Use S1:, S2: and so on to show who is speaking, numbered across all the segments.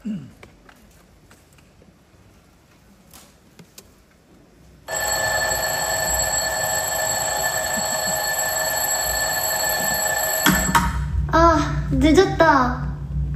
S1: 아, 늦었다.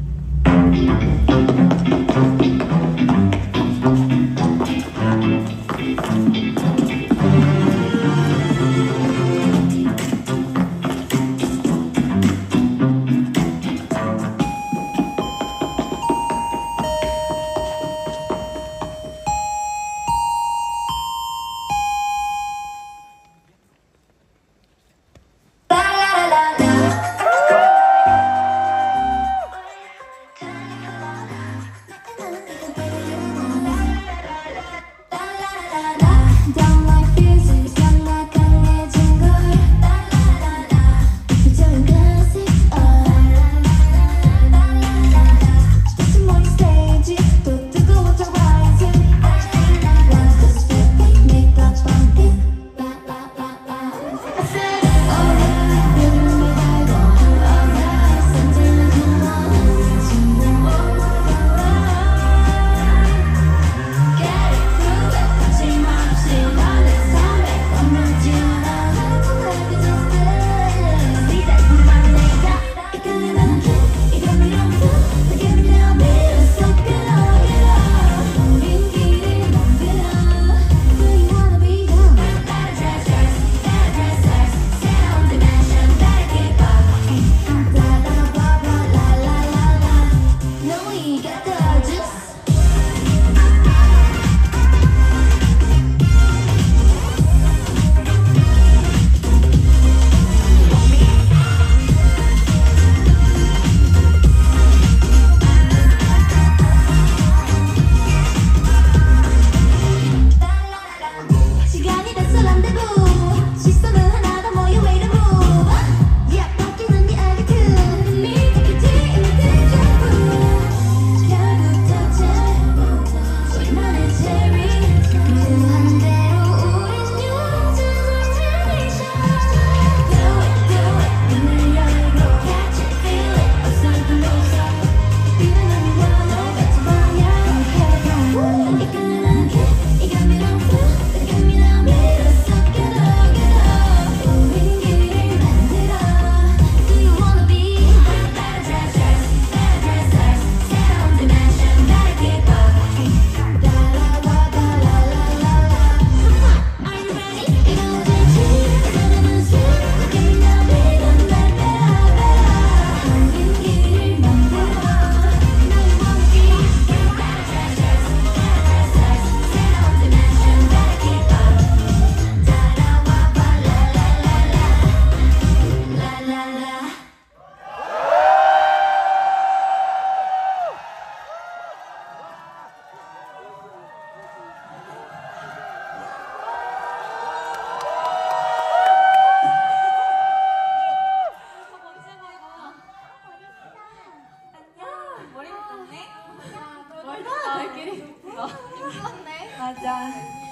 S2: 맞아.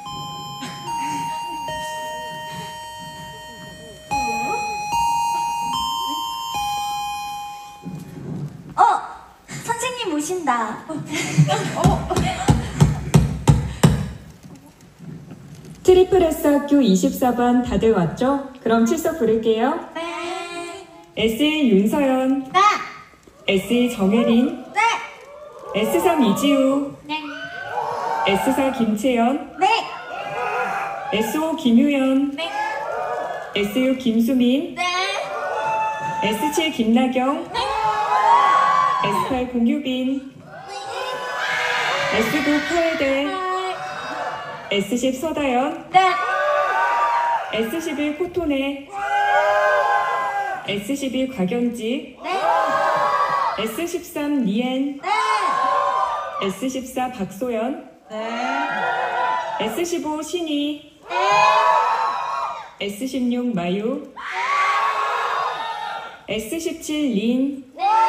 S1: 선생님 오신다.
S3: 트리플 S 학교 24반 다들 왔죠? 그럼 출석 부를게요.
S1: 네.
S3: S1 윤서연,
S1: 네.
S3: S2 정혜린,
S1: 네.
S3: S3 이지우,
S1: 네.
S3: S4 김채연,
S1: 네.
S3: S5 김유연,
S1: 네.
S3: S6 김수민,
S1: 네.
S3: S7 김나경,
S1: 네.
S3: S8 공유빈, S9 카에데, S10 서다연,
S1: 네.
S3: S11 코토네, S11 곽연지,
S1: 네.
S3: S13 리엔,
S1: 네.
S3: S14 박소연,
S2: 네.
S3: S15 신희, S16 마유, S17 린,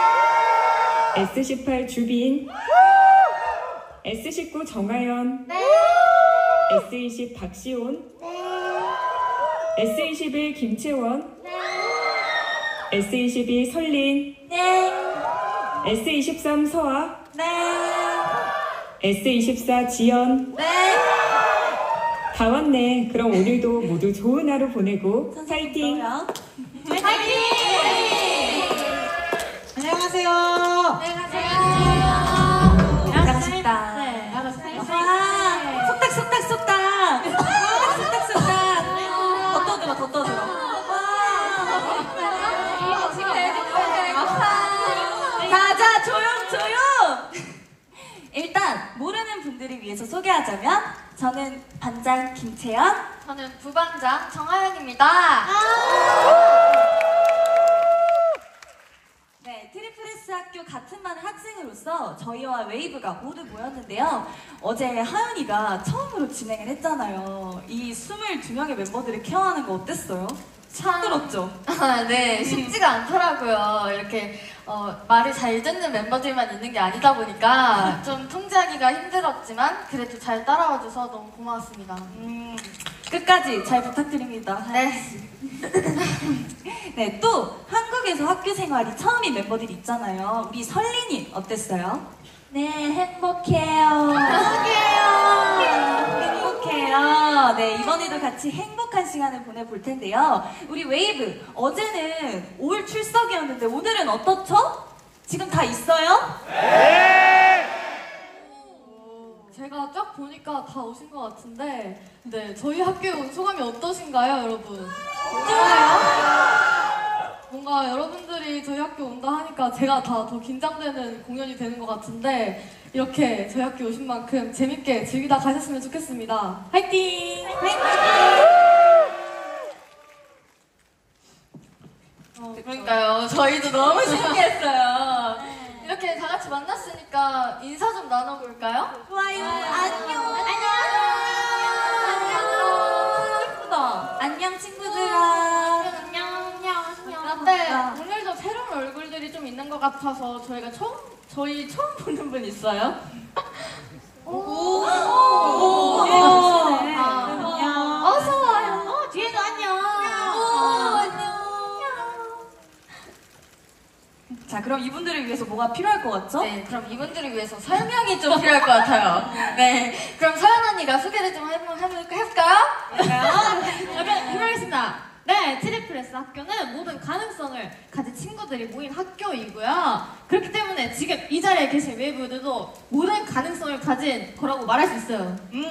S3: S18 주빈, S19 정하연, S20 박시온, S21 김채원, S22 설린, S23 서아,
S1: 네.
S3: S24 지연.
S1: 네.
S3: 다 왔네. 그럼 오늘도 모두 좋은 하루 보내고 파이팅!
S1: 파이팅!
S2: 안녕하세요.
S1: 반갑습니다.
S4: 네.
S1: 와, 속닥. 더 떠들어. 자, 조용. 일단 모르는 분들을 위해서 소개하자면 저는 반장 김채연.
S4: 저는 부반장 정하연입니다.
S1: 네, 트리플스 학교 같은 반 학생으로서 저희와 웨이브가 모두 모였는데요. 어제 하연이가 처음으로 진행을 했잖아요. 이 22명의 멤버들을 케어하는 거 어땠어요? 힘들었죠?
S4: 네, 쉽지가 않더라고요. 이렇게 말을 잘 듣는 멤버들만 있는 게 아니다 보니까 좀 통제하기가 힘들었지만 그래도 잘 따라와줘서 너무 고마웠습니다.
S1: 끝까지 잘 부탁드립니다.
S4: 네.
S1: 네, 또 한국에서 학교 생활이 처음인 멤버들이 있잖아요. 우리 설린이 어땠어요? 네, 행복해요. 네, 이번에도 같이 행복한 시간을 보내볼 텐데요. 우리 웨이브, 어제는 5일 출석이었는데 오늘은 어떻죠? 지금 다 있어요?
S4: 제가 쫙 보니까 다 오신 것 같은데, 네, 저희 학교에 온 소감이 어떠신가요, 여러분? 뭔가 여러분들이 저희 학교 온다 하니까 제가 다 더 긴장되는 공연이 되는 것 같은데, 이렇게 저희 학교 오신 만큼 재밌게 즐기다 가셨으면 좋겠습니다. 화이팅! 그러니까요. 저희도 너무 신기했어요. 이렇게 다 같이 만났으니까 인사 좀 나눠볼까요?
S1: 좋아요. 안녕. 예쁘다. 안녕, 친구들아.
S4: 네, 오늘도 새로운 얼굴들이 좀 있는 것 같아서 저희 처음 보는 분 있어요?
S1: 오.
S4: 네.
S1: 어서 와요. 뒤에도 안녕. 자, 그럼 이분들을 위해서 뭐가 필요할 것 같죠?
S4: 네, 그럼 이분들을 위해서 설명이 좀 필요할 것 같아요. 네, 그럼 서연 언니가 소개를 좀 해볼까요?
S5: 해보겠습니다. 네, 트리플스 학교는 모든 가능성을 가진 친구들이 모인 학교이고요. 그렇기 때문에 지금 이 자리에 계신 웨이브들도 모든 가능성을 가진 거라고 말할 수 있어요.
S4: 네!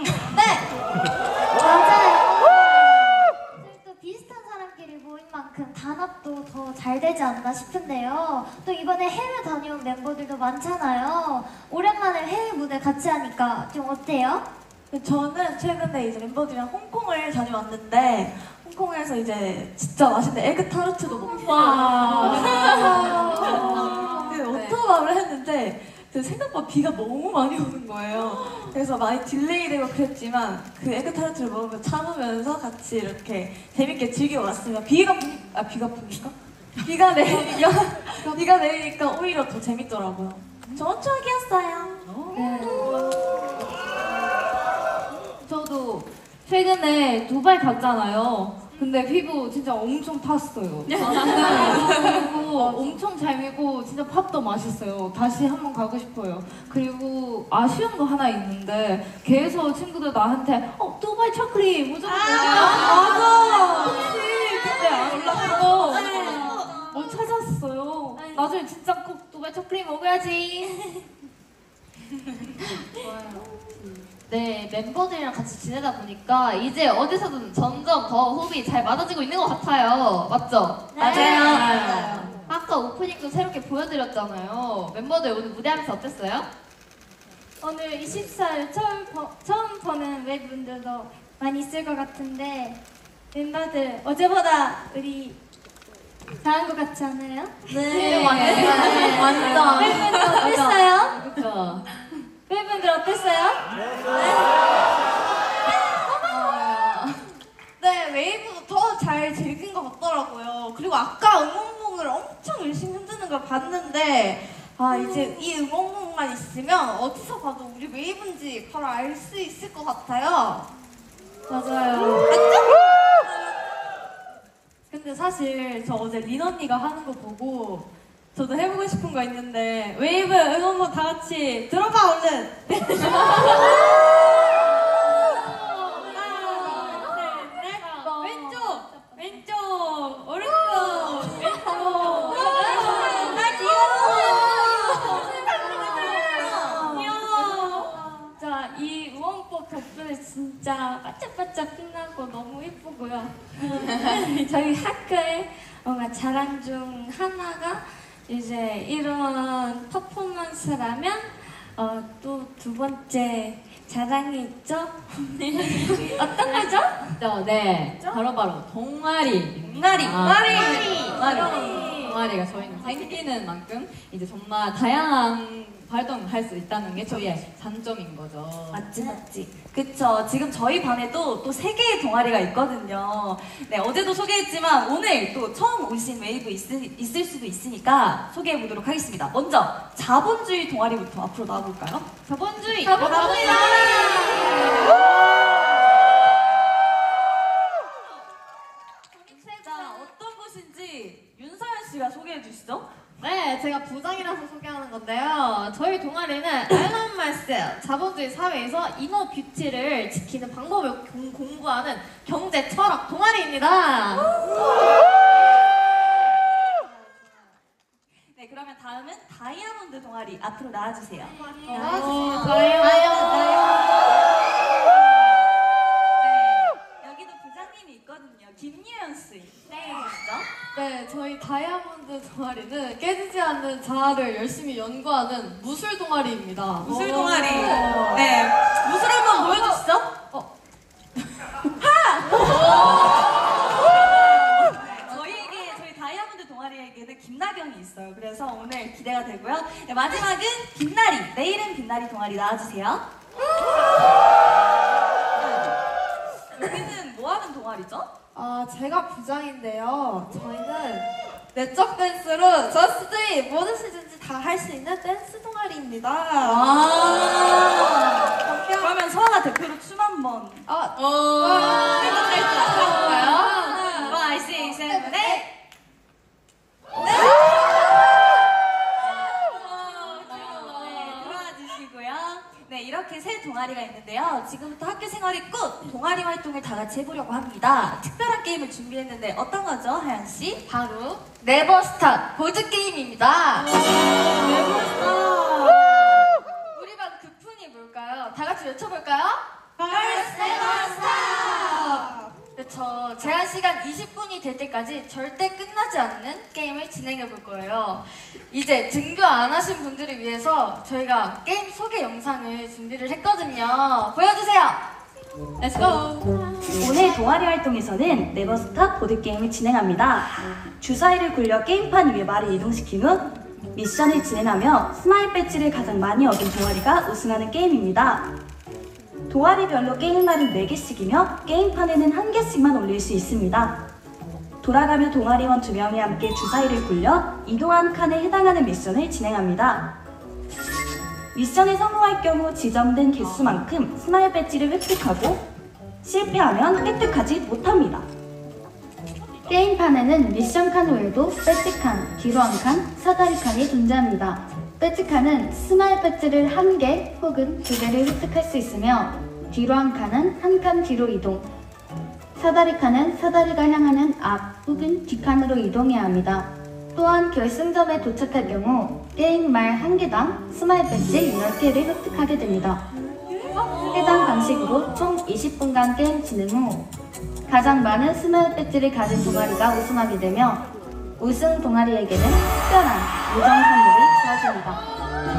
S6: 맞아요. 또 비슷한 사람끼리 모인 만큼 단합도 더 잘 되지 않나 싶은데요. 또 이번에 해외 다녀온 멤버들도 많잖아요. 오랜만에 해외 무대 같이 하니까 좀 어때요?
S1: 저는 최근에 이제 멤버들이랑 홍콩을 다녀왔는데 홍콩에서 이제 진짜 맛있는 에그 타르트도 먹고 오토바를 했는데 생각보다 비가 너무 많이 오는 거예요. 그래서 많이 딜레이되고 그랬지만 그 에그 타르트를 먹으면 참으면서 같이 이렇게 재밌게 즐겨왔습니다. 비가 내리니까 오히려 더 재밌더라고요. 좋은 추억이었어요.
S5: 저도 최근에 두바이 갔잖아요. 근데 피부 진짜 엄청 탔어요. 그리고 엄청 잘 밀고 진짜 팝도 맛있어요. 다시 한번 가고 싶어요. 그리고 아쉬운 거 하나 있는데 계속 친구들 나한테 두바이 초콜릿 무조건
S1: 맞아.
S5: 혹시 근데 안 올라가고 못 찾았어요. 나중에 진짜 꼭 두바이 초콜릿 먹어야지.
S7: 네, 멤버들이랑 같이 지내다 보니까 이제 어디서든 점점 더 호흡이 잘 맞아지고 있는 것 같아요. 맞죠?
S1: 맞아요.
S7: 아까 오프닝도 새롭게 보여드렸잖아요. 멤버들 오늘 무대하면서 어땠어요?
S6: 오늘 24일 처음 보는 웨이브분들도 많이 있을 것 같은데 멤버들 어제보다 우리 잘한 것 같지 않아요?
S1: 네, 완전.
S6: 웨이브분들 어땠어요?
S7: 그쵸?
S6: 웨이브분들 어땠어요?
S4: 네, 웨이브도 더 잘 즐긴 것 같더라고요. 그리고 아까 응원봉을 엄청 열심히 흔드는 걸 봤는데, 이제 이 응원봉만 있으면 어디서 봐도 우리 웨이브인지 바로 알 수 있을 것 같아요.
S5: 맞아요.
S4: 맞죠?
S5: 근데 사실 저 어제 린 언니가 하는 거 보고
S4: 저도 해보고 싶은 거 있는데 웨이브 응원봉 다 같이 들어봐 얼른. 왼쪽, 오른쪽, 왼쪽. 나 귀여워.
S5: 자, 이 응원법 덕분에 진짜 반짝반짝 빛나고 너무 예쁘고요. 저희 학교의 뭔가 자랑 중 하나가 이제 이런 퍼포먼스라면 또 두 번째 자랑이 있죠? 어떤 거죠?
S7: 네, 바로 동아리. 동아리가 저희는 생기는 만큼 이제 정말 다양한 활동을 할 수 있다는 게 저희의 장점인 거죠.
S1: 맞지. 그쵸. 지금 저희 반에도 또 3개의 동아리가 있거든요. 네, 어제도 소개했지만 오늘 또 처음 오신 웨이브 있을 수도 있으니까 소개해 보도록 하겠습니다. 먼저 자본주의 동아리부터 앞으로 나와볼까요?
S7: 자본주의.
S1: 자, 어떤 곳인지 윤서연 씨가 소개해 주시죠.
S5: 네, 제가 부장이라서 소개하는 건데요. 저희 동아리는 앨런 말셀, 자본주의 사회에서 이너 뷰티를 지키는 방법을 공부하는 경제 철학 동아리입니다.
S1: 네, 그러면 다음은 다이아몬드 동아리 앞으로 나와주세요. 네, 여기도 부장님이 있거든요. 김유연 씨. 네, 그죠?
S5: 네, 저희 다이아몬드 동아리는 깨지지 않는 자아를 열심히 연구하는 무술 동아리입니다.
S1: 무술 동아리. 네, 무술 한번 보여주시죠. 저희 다이아몬드 동아리에게는 김나경이 있어요. 그래서 오늘 기대가 되고요. 네, 마지막은 빛나리. 내일은 빛나리 동아리 나와주세요. 여기는 뭐 하는 동아리죠?
S4: 제가 부장인데요. 저희는 내적 댄스로 저스트이 모든 시즌지 다 할 수 있는 댄스 동아리입니다.
S1: 그러면 서아가 대표로 춤 한번. 와, 씨, 셋, 넷. 네, 이렇게 세 동아리가 있는데요. 지금부터 학교 생활이 끝! 동아리 활동을 다 같이 해보려고 합니다. 특별한 게임을 준비했는데 어떤 거죠, 하연 씨?
S7: 바로 네버스탑 보드게임입니다. 우리 반 급훈이 뭘까요? 다 같이 외쳐볼까요? 그렇죠. 제한 시간 20분이 될 때까지 절대 끝나지 않는 게임을 진행해 볼 거예요. 이제 등교 안 하신 분들을 위해서 저희가 게임 소개 영상을 준비를 했거든요. 보여주세요. Let's go.
S2: 오늘 동아리 활동에서는 네버스탑 보드게임을 진행합니다. 주사위를 굴려 게임판 위에 말을 이동시킨 후 미션을 진행하며 스마일 배지를 가장 많이 얻은 동아리가 우승하는 게임입니다. 동아리별로 게임말은 4개씩이며 게임판에는 1개씩만 올릴 수 있습니다. 돌아가며 동아리원 2명이 함께 주사위를 굴려 이동한 칸에 해당하는 미션을 진행합니다. 미션에 성공할 경우 지정된 개수만큼 스마일 배지를 획득하고 실패하면 획득하지 못합니다. 게임판에는 미션 칸 외에도 배지 칸, 뒤로 한 칸, 사다리 칸이 존재합니다. 배지 칸은 스마일 배지를 1개 혹은 2개를 획득할 수 있으며 뒤로 한 칸은 한 칸 뒤로 이동, 사다리 칸은 사다리가 향하는 앞 혹은 뒷칸으로 이동해야 합니다. 또한 결승점에 도착할 경우 게임 말 1개당 스마일 배지 10개를 획득하게 됩니다. 해당 방식으로 총 20분간 게임 진행 후 가장 많은 스마일 배지를 가진 동아리가 우승하게 되며 우승 동아리에게는 특별한 우정 선물이 주어집니다.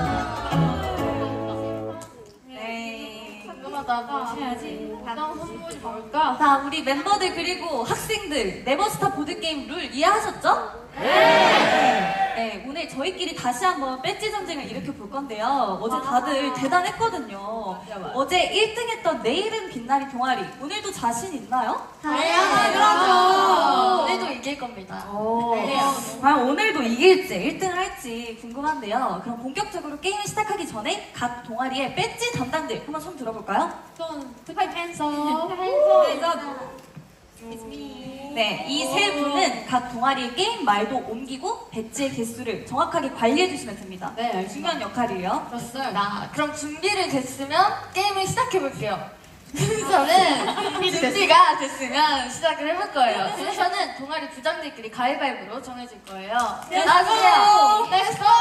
S5: 궁금하다. 해야지. 가장 선물이 뭘까?
S1: 자, 우리 멤버들 그리고 학생들 네버스탑 보드게임 룰 이해하셨죠? 네, 오늘 저희끼리 다시 한번 배지 전쟁을 일으켜 볼 건데요. 어제 다들 대단했거든요. 어제 1등 했던 내일은 빛나리 동아리 오늘도 자신 있나요?
S7: 당연하죠. 오늘도 이길 겁니다.
S1: 과연 오늘도 이길지 1등 할지 궁금한데요. 그럼 본격적으로 게임을 시작하기 전에 각 동아리의 배지 담당들 한번 손 들어볼까요?
S5: 전 투파이 팬서.
S1: 네, 이 세 분은 각 동아리의 게임 말도 옮기고 배지의 개수를 정확하게 관리해 주시면 됩니다.
S5: 네,
S1: 중요한 역할이에요.
S7: 그렇습니다. 그럼 준비를 됐으면 게임을 시작해 볼게요. 순서는 준비가 됐으면 시작을 해볼 거예요. 순서는 동아리 부장들끼리 가위바위보로 정해줄 거예요. 나와주세요. Let's go!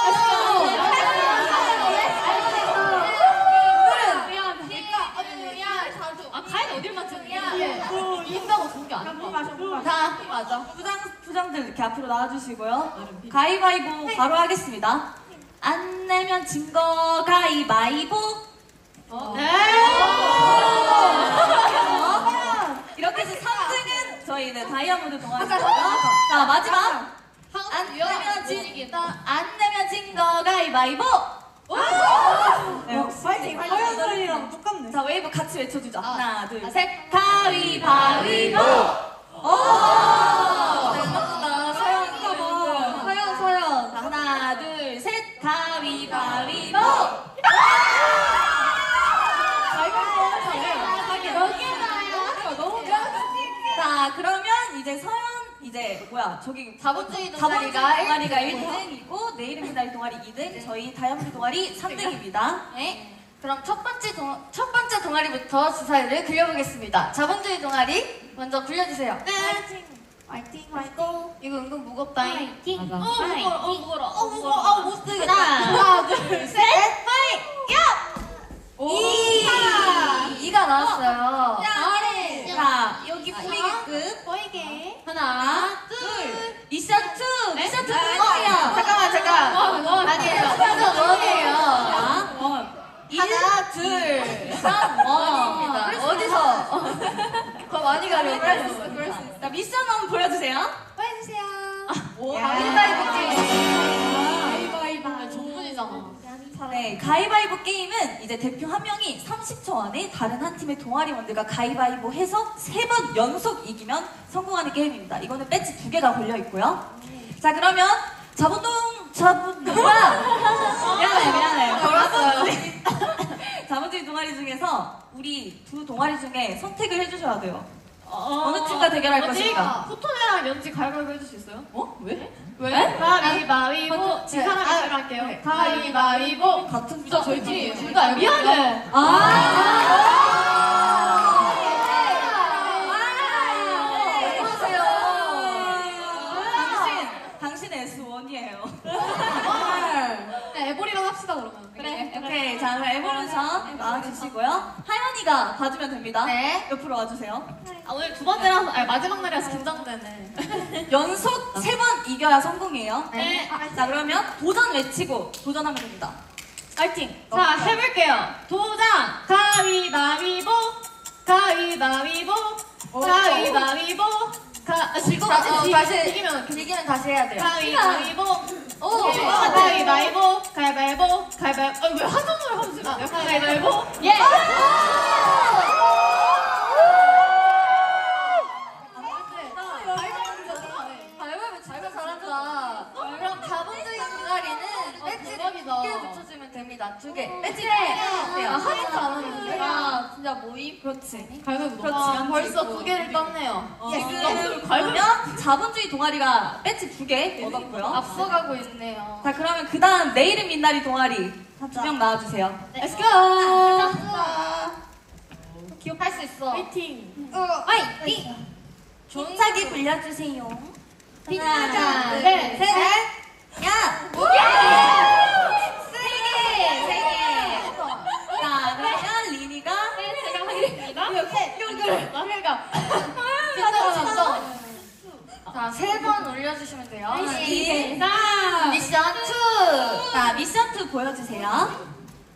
S5: 가인 어딜 맞추는데? 인다고 좋은 게 아니야.
S7: 다 맞아.
S1: 부장들 이렇게 앞으로 나와주시고요. 가위바위보 바로 하겠습니다. 안 내면 진 거 가위바위보. 이렇게 해서 3등은 저희는 다이아몬드 동아리고요. 자, 마지막. 안 내면 진 거 가위바위보. 네, 파이팅!
S4: 서연이랑 똑같네.
S1: 자, 웨이브 같이 외쳐주자. 하나, 둘, 셋. 가위바위보.
S7: 잘 맞다. 서연.
S1: 자, 하나, 둘, 셋. 가위바위보. 자, 그러면 이제 저기
S7: 자본주의
S1: 자본주의
S7: 동아리가
S1: 동아리가
S7: 1등이고.
S1: 1등이고 내일 미나리 동아리 2등, 저희 다이아몬드 동아리 3등입니다.
S7: 네. 그럼 첫 번째 동아리부터 주사위를 굴려보겠습니다. 자본주의 동아리 먼저 굴려주세요.
S4: 화이팅.
S7: 이거 은근 무겁다잉.
S6: 파이팅!
S7: 무거워. 못 쓰겠다.
S4: 하나, 둘, 셋.
S7: 이가 나왔어요.
S1: 자, 여기 보이게끔
S4: 보이게.
S1: 하나, 둘, 미션 2! 미션 2 보여주세요.
S7: 잠깐만. 아니에요. 미션 1이에요.
S1: 하나,
S7: 둘, 3, 1입니다. 어디서? 더 많이 가려고
S1: 그럴 수 있어. 자, 미션 한번 보여주세요.
S4: 보여주세요.
S7: 가위바위보 게임.
S5: 전문이잖아.
S1: 네, 가위바위보 게임은 이제 대표 한 명이 30초 안에 다른 한 팀의 동아리원들과 가위바위보 해서 3번 연속 이기면 성공하는 게임입니다. 이거는 배지 2개가 걸려 있고요. 자, 그러면 미안해. 자본주의 동아리 중에서 우리 두 동아리 중에 선택을 해주셔야 돼요. 어느 팀과 대결할 것인가?
S5: 포토네랑 면지 가위바위보 해줄 수 있어요?
S1: 왜?
S5: 왜? 가위바위보. 진 사람이 들어갈게요. 가위바위보.
S1: 같은
S5: 진짜 저희 팀 둘 다 미안해.
S1: 당신의 S1이에요.
S5: 네, 에보리랑 합시다 그러면.
S1: 그래, 오케이. 자, 그럼 에볼루션 나와주시고요. 하연이가 봐주면 됩니다.
S7: 네.
S1: 옆으로 와주세요.
S5: 오늘 두 번째라서, 마지막 날이라서 긴장되네.
S1: 연속 3번 이겨야 성공이에요.
S5: 네.
S1: 자, 그러면 도전 외치고 도전하면 됩니다. 파이팅!
S5: 자, 해볼게요. 도전! 가위바위보! 가위바위보! 가위바위보! 지금
S7: 이기면 다시 해야 돼요.
S5: 가위바위보!
S7: 오!
S5: 가위바위보! 가위바위보! 가위바위보! 왜 한번으로 하면 되나? 가위바위보! 예!
S7: 가위바위보 잘한다. 그럼 자본주의 동아리는 배지를
S5: 대박이다.
S7: 2개 붙여주면 됩니다. 2개. 배지
S5: 하나도 안 하는데.
S7: 진짜 모임?
S1: 그렇지.
S5: 가위바위보
S1: 그렇지.
S5: 너무 벌써 두 개를 땄네요.
S1: 지금 그러면 자본주의 동아리가 배지 2개 얻었고요.
S7: 앞서가고 있네요.
S1: 자, 그러면 그 다음 내일은 빛나리 동아리 2명 나와주세요.
S5: Let's go!
S7: 기억할 수 있어.
S5: 파이팅!
S7: 화이팅!
S1: 힘차게 굴려주세요.
S7: 하나, 둘,
S5: 셋,
S7: 셋. 야! 세 개!
S1: 자, 그러면 리니가
S5: 제가 하겠습니다.
S7: 그러니까. 자, 3번 올려주시면 돼요.
S5: 시작!
S7: 미션 2!
S1: 자, 미션 2 보여주세요.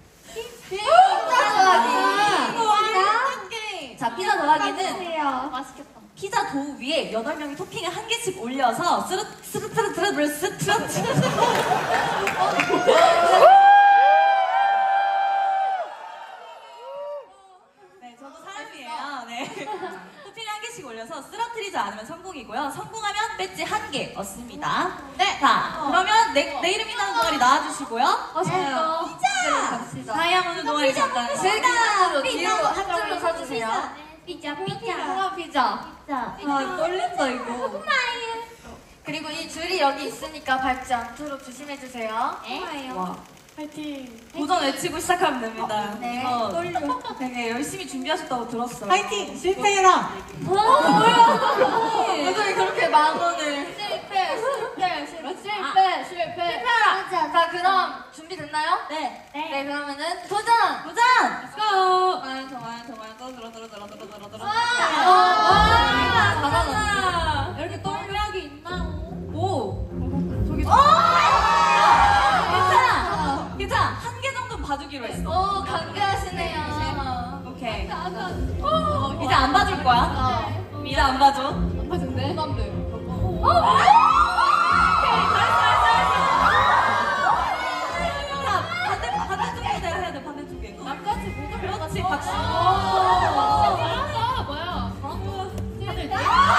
S7: 피자 더하기.
S1: 자, 피자 더하기는
S5: 맛있겠다.
S1: 피자 도우 위에 8명이 토핑을 1개씩 올려서 스르트르트르트르 네, 저도 사람이에요. 네. 토핑을 1개씩 올려서 쓰러뜨리지 않으면 성공이고요. 성공하면 배지 1개 얻습니다. 네. 자, 그러면 내 이름이 나는 동아리 나와주시고요.
S7: 피자!
S1: 다이아몬드 동아리 잠깐.
S7: 질문으로 뒤로 한 줄로 서주세요.
S6: 피자.
S7: 피자.
S6: 자,
S1: 아, 떨린다, 이거.
S7: 그리고 이 줄이 여기 있으니까 밟지 않도록 조심해주세요.
S1: 와. 파이팅. 도전 외치고 시작하면 됩니다.
S7: 네.
S1: 이거 되게 열심히 준비하셨다고 들었어요.
S8: 파이팅! 실패해라!
S7: 어떻게 그렇게 만 원을. 실패.
S6: 맞아.
S7: 자, 그럼 준비됐나요?
S1: 네.
S7: 네, 그러면은 도전!
S1: 도전!
S7: 잘하나?
S5: 이렇게 떨려하게 있나?
S1: 오! 저기 괜찮아! 한 개 정도는 봐주기로 했어.
S7: 오, 강조하시네요.
S1: 오케이. 이제 안 봐줄 거야? 이제 안 봐줘.
S5: 안 봐준대?
S1: 자, 반대쪽에 해야 돼, 반대쪽에.
S5: 남같이 목을
S1: 그렇지, 박수.
S5: 잘한다. 뭐야? 다들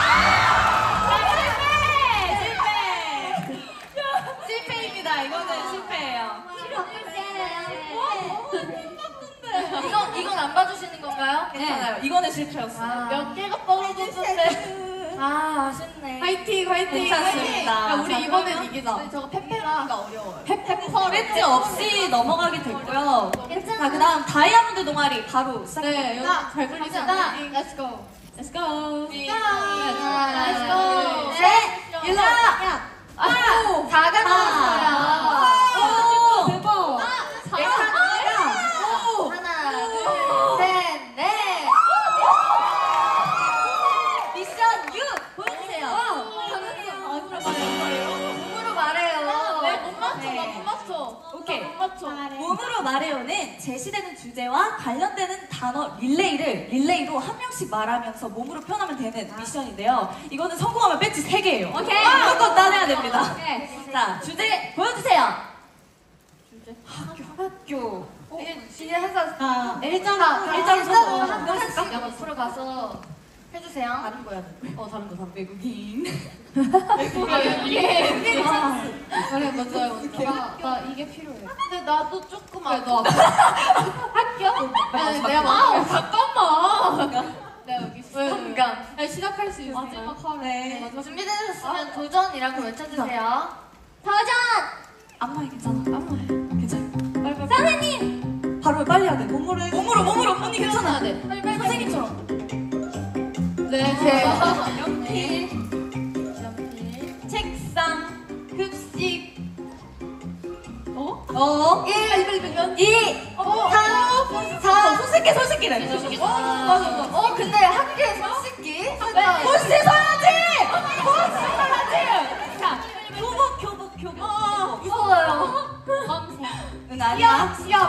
S1: 실패입니다. 이거는 실패예요.
S7: 이건 안 봐주시는 건가요?
S1: 괜찮아요. 이거는 실패였어요.
S7: 몇 개가 떨어졌는데. 아, 아쉽네.
S5: 화이팅.
S1: 괜찮습니다.
S5: 야, 우리
S1: 자,
S5: 이번엔
S1: 그러면
S5: 이기자.
S7: 저거 페페가 어려워요.
S1: 배지 없이 넘어가게 됐고요. 자, 그 다음 다이아몬드 동아리 바로 시작해.
S5: 네, 여기 잘 걸리지 않나? Let's go. Let's go.
S7: Let's go. 셋! 일로 와! 아! 4가 나왔어요.
S1: 오!
S5: 대박.
S7: 하나, 둘, 셋, 넷!
S1: 미션 6 보여주세요.
S7: 몸으로 말해요.
S5: 못 맞춰.
S1: 네.
S5: 나못 맞춰.
S1: 오케이.
S5: 못 맞춰.
S1: 몸으로 말해요는 제시되는 주제와 관련되는 단어 릴레이로 한 명씩 말하면서 몸으로 표현하면 되는 미션인데요. 이거는 성공하면 배지 3개예요.
S7: 오케이.
S1: 무조건 따내야 됩니다.
S7: 오케이.
S1: 자, 주제 보여주세요. 학교.
S7: 이게 해서
S1: 일자로
S7: 한 번씩 옆으로 가서 해주세요.
S1: 다른 거야. 다른 거. 외국인.
S5: 그래, 먼저. 나 이게 필요해. 근데 나도 조금 너 학교? 아니, 내가 잠깐만. 내가 여기 있어.
S7: 공감.
S5: 아니, 시작할 수 있어. 마지막 하래.
S1: 네.
S7: 준비되셨으면 도전이라고 외쳐주세요.
S6: 도전!
S1: 안무해 괜찮아. 괜찮아. 선생님. 빨리 해야 돼. 몸으로 언니 괜찮아.
S5: 돼.
S1: 선생님처럼.
S5: 네,
S1: 연필. 책상. 급식.
S7: 1, 2, 3, 4.
S1: 손씻기래.
S7: 근데 학교에 손 씻기?
S1: 손 씻어야지! 자, 교복.
S7: 무서워요.
S1: 은 아니야.
S7: 시험.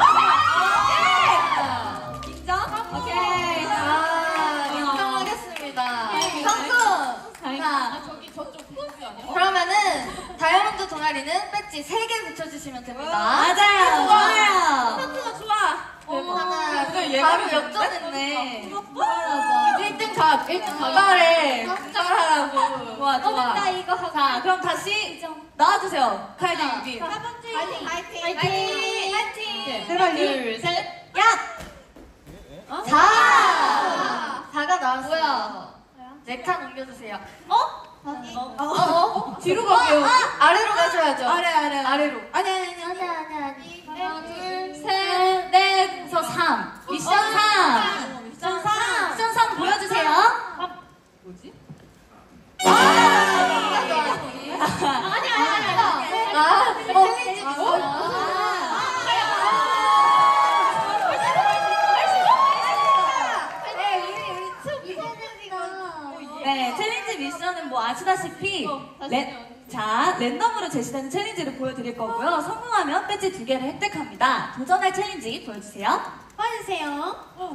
S1: 인정? 오케이.
S7: 인정하겠습니다. 성공! 자,
S5: 저기 저쪽 포즈 아니야?
S7: 그러면은 다이아몬드 동아리는 배지 3개 붙여주시면 됩니다.
S1: 맞아요. 좋아요.
S7: 좋아. 하나,
S1: 오늘
S7: 바로
S1: 예감이
S7: 역전했네.
S5: 1등 각. 1등 각.
S7: 잘해. 잘하라고.
S1: 좋아.
S6: 나 이거 하고.
S1: 자, 그럼 다시 나와주세요. 카이드 유빈.
S7: 파이팅!
S1: 제발
S5: 둘, 셋.
S1: 야!
S7: 4가 나왔어요. 4칸 옮겨주세요.
S5: 뒤로 갈게요.
S7: 아래로 가셔야죠. 아래로.
S6: 아니.
S5: 하나, 둘,
S7: 셋, 넷.
S1: 저 3. 미션 3. 미션 3 보여주세요.
S5: 뭐지?
S1: 네, 챌린지 미션은 뭐 아시다시피 랜덤으로 제시되는 챌린지를 보여드릴 거고요. 성공하면 배지 2개를 획득합니다. 도전할 챌린지 보여주세요.
S6: 봐주세요.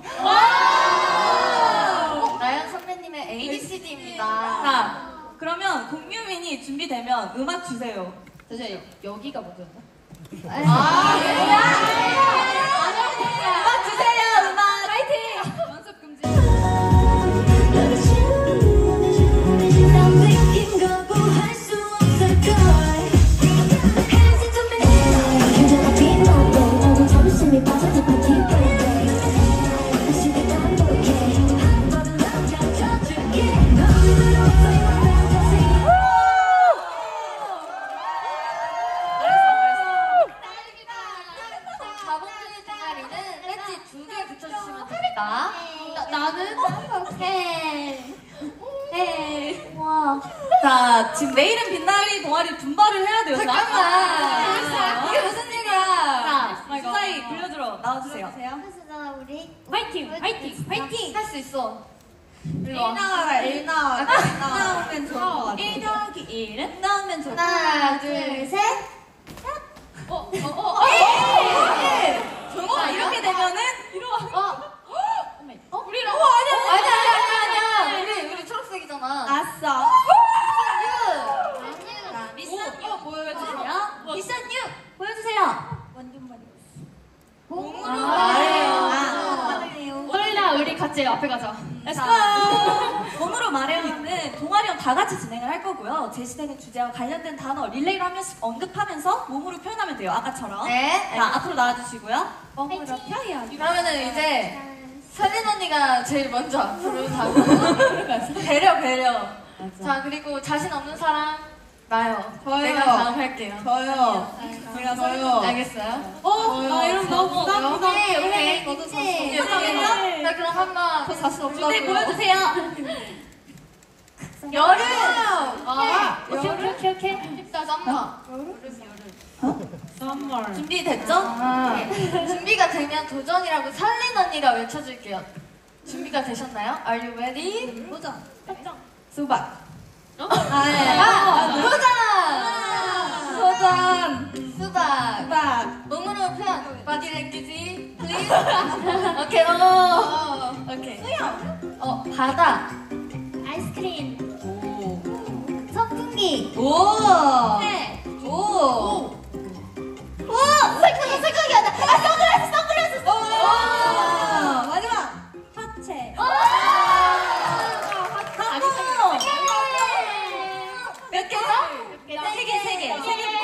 S7: 나연 선배님의 ABCD입니다.
S1: 자, 그러면 공유민이 준비되면 음악 주세요.
S5: 잠시만요. 여기가 뭐였나?
S1: 음악 주세요, 음악. 파이팅!
S5: 연습 금지.
S6: 잠시 빠져들 파티
S1: 지금 내일은 빛나리 동아리 분발을 해야 돼요.
S7: 잠깐만. 이게 무슨 일이야?
S1: 자, 주사위 불려주러 나와주세요.
S6: 그래서 우리
S5: 화이팅! 화이팅! 화이팅!
S7: 할 수 있어.
S4: 1 나와라, 1 나와. 1 나오면 좋을 것 같아.
S1: 1 더하기 1은 나오면 좋을 것
S6: 하나, 둘, 셋.
S1: 같아요. 이렇게 되면은
S7: 우리랑. 아니야. 우리 초록색이잖아.
S4: 아싸.
S1: 미션 6 보여주세요. 미션 6 보여주세요.
S7: 몸으로
S6: 말해요.
S5: 설레야, 우리 같이 앞에 가자.
S1: 몸으로 말해요는 동아리원 다 같이 진행을 할 거고요. 제시되는 주제와 관련된 단어 릴레이로 한 명씩 언급하면서 몸으로 표현하면 돼요. 아까처럼.
S7: 네.
S1: 자, 앞으로 나와주시고요.
S7: 그러면은 이제 서린 언니가 제일 먼저 앞으로 가고 배려. 자, 그리고 자신 없는 사람 나요.
S4: 저요.
S7: 내가 다음 할게요.
S4: 저요. 제가 저요.
S7: 알겠어요?
S4: 나 이러면 너무 부담.
S7: 오케이.
S4: 저도 자신
S7: 오케이.
S4: 없어요.
S7: 자, 그럼 한번
S4: 저 자신 없다고요.
S1: 네, 보여주세요.
S7: 여름.
S5: 오케이.
S7: 썸머.
S1: 준비됐죠?
S7: 준비가 되면 도전이라고 설린 언니가 외쳐줄게요. 준비가 되셨나요? Are you ready?
S4: 도전.
S1: 수박.
S7: 도전. 수박. 몸으로 표현. 바디 랭귀지. Please. 오케이. 오케이. 수영. 바다.
S6: 아이스크림. 선풍기.
S1: 오.
S7: 해.
S1: 오.
S6: 생각이 안 나. 선글라스.
S1: 마지막.
S6: 화채.
S1: 몇 개죠? 세 개.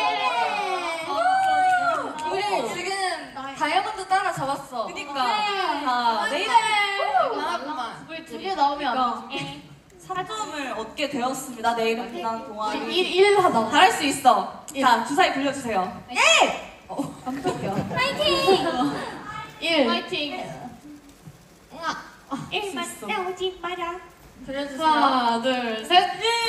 S7: 우리 지금 다이아몬드 따라 잡았어.
S1: 그니까. 자, 내일
S7: 하나만.
S5: 우리 둘이 나오면 안 되지.
S1: 4점을 얻게 되었습니다. 내일은 빛나는 동아리.
S5: 1 하자.
S1: 잘할 수 있어. 자, 주사위 불려주세요. 깜짝이야.
S5: 화이팅.
S6: 1 오지 마라.
S7: 들려주세요.
S5: 하나, 둘, 셋.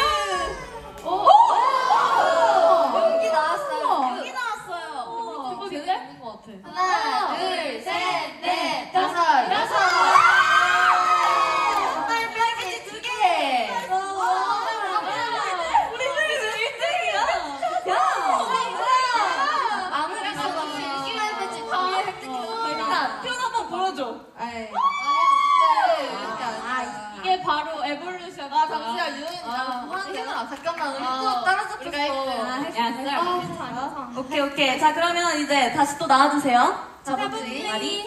S7: 연기 나왔어요.
S1: 여기 나왔어요.
S5: 대박인데?
S7: 하나, 둘, 셋, 넷, 다섯, 여섯. 딸뼈기 2개.
S1: 우리 중에 1등이야.
S7: 아무 미션 없이 시간 배치 다 획득했어.
S1: 일단 표현 한번 보여줘.
S5: 이게 바로 에볼루션.
S7: 잠시만 유은이랑 잠깐만 우리 또 따라잡혔어.
S1: 오케이. 자, 그러면 이제 다시 또 나와주세요.
S7: 자본주의.
S1: 동아리.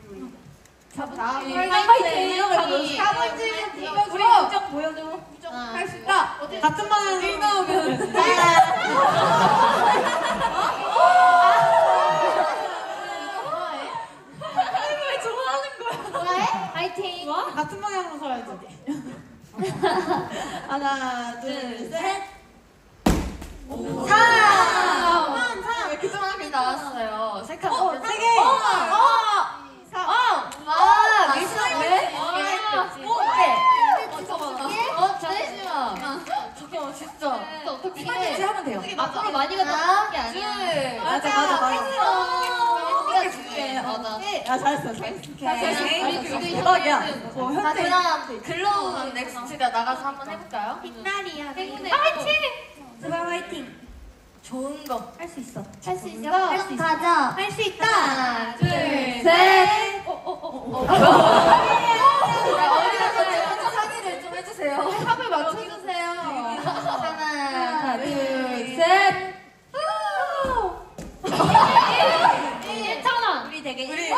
S4: 우리 인정 보여줘. 할 수 있다. 같은 반에 1 나오면.
S1: 왜 좋아하는 거야?
S5: 화이팅.
S4: 같은 방향으로 서야지. 하나, 둘, 셋.
S7: 사. 왜 그전에 나왔어요? 세 개. 미션 왜? 잠깐만 진짜.
S1: 이제 하면 돼요.
S5: 앞으로 많이 가자.
S1: 맞아.
S4: 야, 잘했어.
S1: 대박이야.
S7: 자 그럼 글로우 넥스트가 나가서 한번 해볼까요?
S6: 빛나리야.
S1: 제발 화이팅.
S7: 좋은 거.
S6: 할 수 있어. 가자.
S7: 할 수 있다. 하나, 둘,
S5: 셋.
S7: 셋. 어디서 상의를 좀 해주세요.
S5: 합을 맞춰주세요.
S7: 하나, 둘,
S5: 셋. 괜찮아.
S1: 우리 되게
S7: 우리 왜?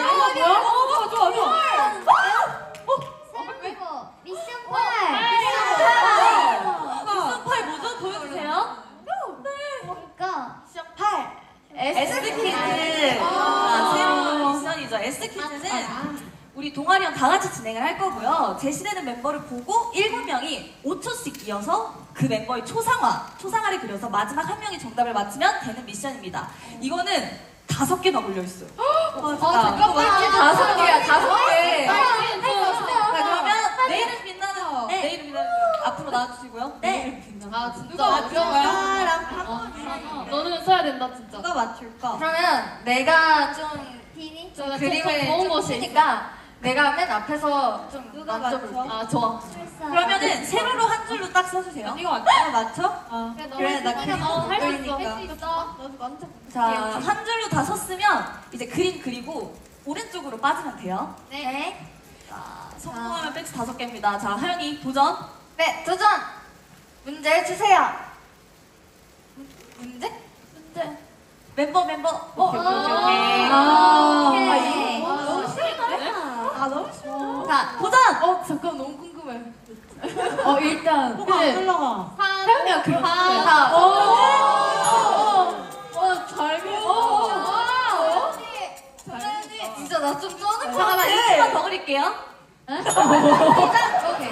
S5: 좋아.
S6: 미션
S1: 미션 8 뭐죠? 보여주세요.
S6: 뭘까?
S7: 미션 8.
S1: S키즈. 새로운 미션이죠. S키즈는 우리 동아리랑 다 같이 진행을 할 거고요. 제시되는 멤버를 보고 7명이 5초씩 이어서 그 멤버의 초상화를 그려서 마지막 한 명이 정답을 맞히면 되는 미션입니다. 이거는 5개나 걸려있어요.
S7: 잠깐만. 5개야, 5개.
S1: 자, 그러면 내일은 빛나는 앞으로 나와주시고요. 내일은 빛나는
S5: 아 진짜
S4: 누가 맞출
S5: 어려워요?
S4: 거야?
S5: 너는 써야 된다 진짜.
S4: 누가 맞출까?
S7: 그러면 내가 좀
S5: 저는
S7: 그림을
S5: 좋은
S7: 좀
S5: 곳이
S7: 치니까 내가 맨 앞에서 좀
S4: 누가
S7: 맞춰볼게.
S4: 맞춰?
S5: 아 좋아.
S1: 그러면은 세로로 한 줄로 딱 써주세요.
S5: 이거 맞.
S4: 누가 맞춰?
S5: 그래
S4: 나 그림
S5: 할수
S4: 그리니까.
S5: 있어. 할수 있어.
S4: 너도 완전.
S1: 자, 한 줄로 다 섰으면 이제 그림 그리고 오른쪽으로 빠지면 돼요.
S7: 네.
S1: 자, 성공하면 배지 5개입니다. 자, 하연이 도전.
S7: 네, 도전! 문제 주세요. 문제?
S1: 멤버. 오케이.
S7: 오케이.
S4: 너무 싫은데? 너무 싫어.
S1: 자, 도전!
S5: 잠깐 너무 궁금해. 일단
S4: 뭐가 안 올라가?
S5: 태연이가 그려.
S7: 자,
S5: 잘 그렸어.
S7: 진짜 나 좀 쩌는 거
S1: 잠깐만,
S7: 같아.
S1: 1초만 더 그릴게요.
S7: 오케이.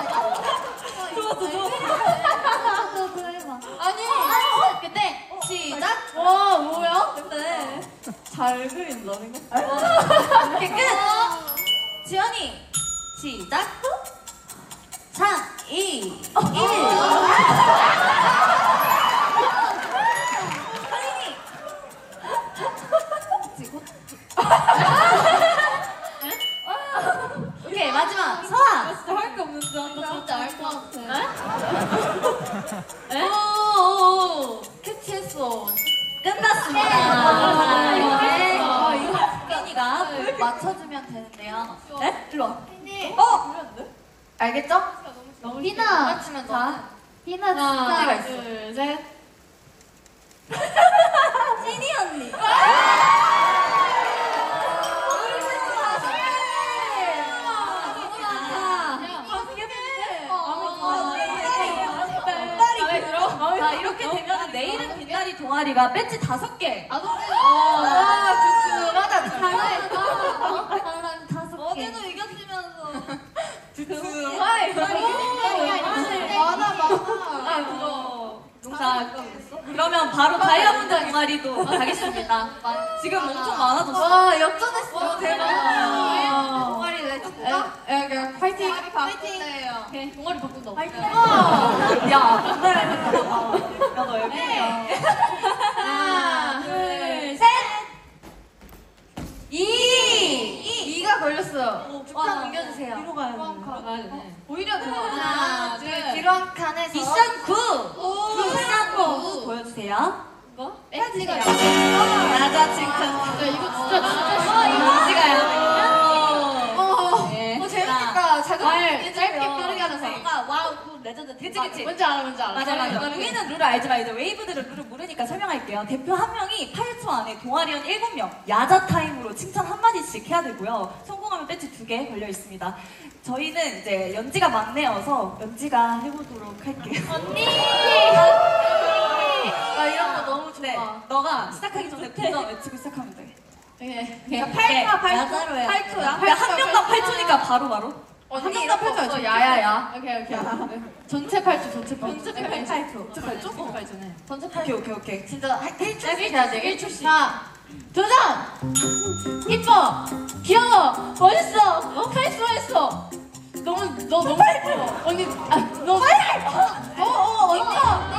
S6: 또 그려봐.
S7: 아니, 근데 시작.
S5: 와 뭐야?
S4: 근데 잘 그린다 생각.
S1: 오케이, 끝! 지연이, 시작. 3, 2, 1. 오케이, 마지막. 서아.
S5: 진짜 할 게 없는데 진짜 알 것 같아.
S1: 오,
S5: 캐치했어.
S1: 끝났습니다.
S5: 아,
S1: 이제
S5: 이거
S1: 혜인이가 맞춰주면 되는데요. 네? 일로 와.
S7: 알겠죠?
S6: 비나,
S7: 맞추면 자.
S6: 비나
S5: 하나,
S6: 진짜.
S5: 둘, 셋.
S1: 찐이 언니. 자, 이렇게 되면 내일은 빛나리 동아리가 배지 5개.
S7: 와, 든든하다, 든든해.
S6: 나랑 5개.
S7: 어제도 이겼으면서.
S1: 자, 그러면 바로 다이아몬드 동아리도 가겠습니다. 지금 엄청 많아졌어.
S7: 와, 역전했어.
S1: 대박.
S7: 동아리 레전드가?
S5: 파이팅.
S7: 파이팅이에요.
S5: 오케이, 동아리 바꾼다.
S1: 야, 너 여기야.
S7: 하나, 둘, 셋! 2가 걸렸어요. 북한 옮겨주세요.
S4: 뒤로 가야 돼.
S7: 오히려 더. 하나, 둘, 뒤로 한 칸에서.
S1: 미션 9. 미션 9 보여주세요.
S5: 이거?
S7: 엣지가
S1: 야자 칭큰.
S5: 이거 진짜
S1: 찍어요.
S7: 재밌겠다.
S5: 말 짧게 빠르게 하는 거.
S1: 뭔가 와우 굿 레전드. 그치.
S5: 뭔지 알아, 뭔지 알아.
S1: 맞아. 우리는 룰을 알지만 이제 웨이브들은 룰을 모르니까 설명할게요. 대표 한 명이 8초 안에 동아리원 7명 야자 타임으로 칭찬 한마디씩 해야 되고요. 성공하면 배지 2개 걸려 있습니다. 저희는 이제 연지가 막내여서 연지가 해보도록 할게요.
S7: 나 이런 거 너무 좋아.
S1: 네, 너가 시작하기 전에 도전 외치고 시작하면 돼.
S5: 오케이.
S1: 8초?
S4: 야자로 해.
S1: 8초야? 한 명당 8초니까 바로.
S7: 언니 이런 거 없어. 야야야.
S5: 오케이. 전체 8초, 전체 8초.
S1: 전체 8초.
S5: 전체 8초네.
S7: 전체 8초.
S1: 오케이.
S7: 진짜 1초씩 해야 돼. 1초씩.
S5: 자, 도전! 이뻐! 귀여워! 멋있어! 카리스마 있어! 너 너무 예뻐! 언니, 너 빨리! 언니!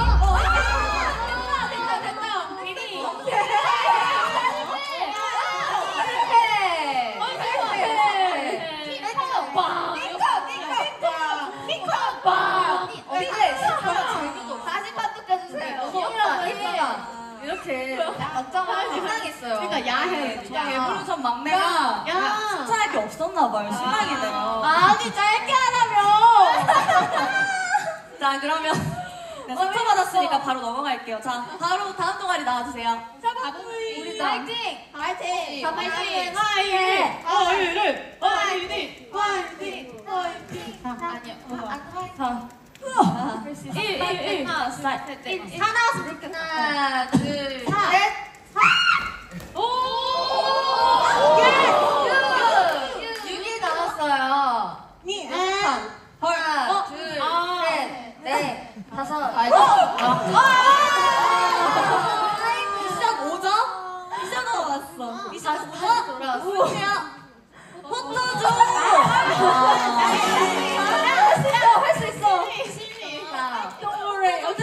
S7: 이렇게 맞짱을 상상했어요.
S5: 그러니까 야해.
S1: 에볼루션 막내가
S5: 야.
S1: 칭찬할 게 없었나봐요. 실망이네요.
S5: 아니, 짧게 하라며!
S1: 자, 그러면 네, 상처 받았으니까 바로 넘어갈게요. 자, 바로 다음 동아리 나와주세요.
S5: 자, 바보이.
S7: 우리
S5: 파이팅!
S7: 파이팅!
S5: 파이팅! 아니요.
S7: 하나, 둘, 셋.
S5: 오!
S7: 6이 남았어요. 하나, 둘, 셋, 넷, 다섯.
S1: 미션 5점? 미션 5 왔어. 미션 5점?
S7: 돌아왔어.
S1: 포토존!
S7: 할 수 있어.
S1: 자,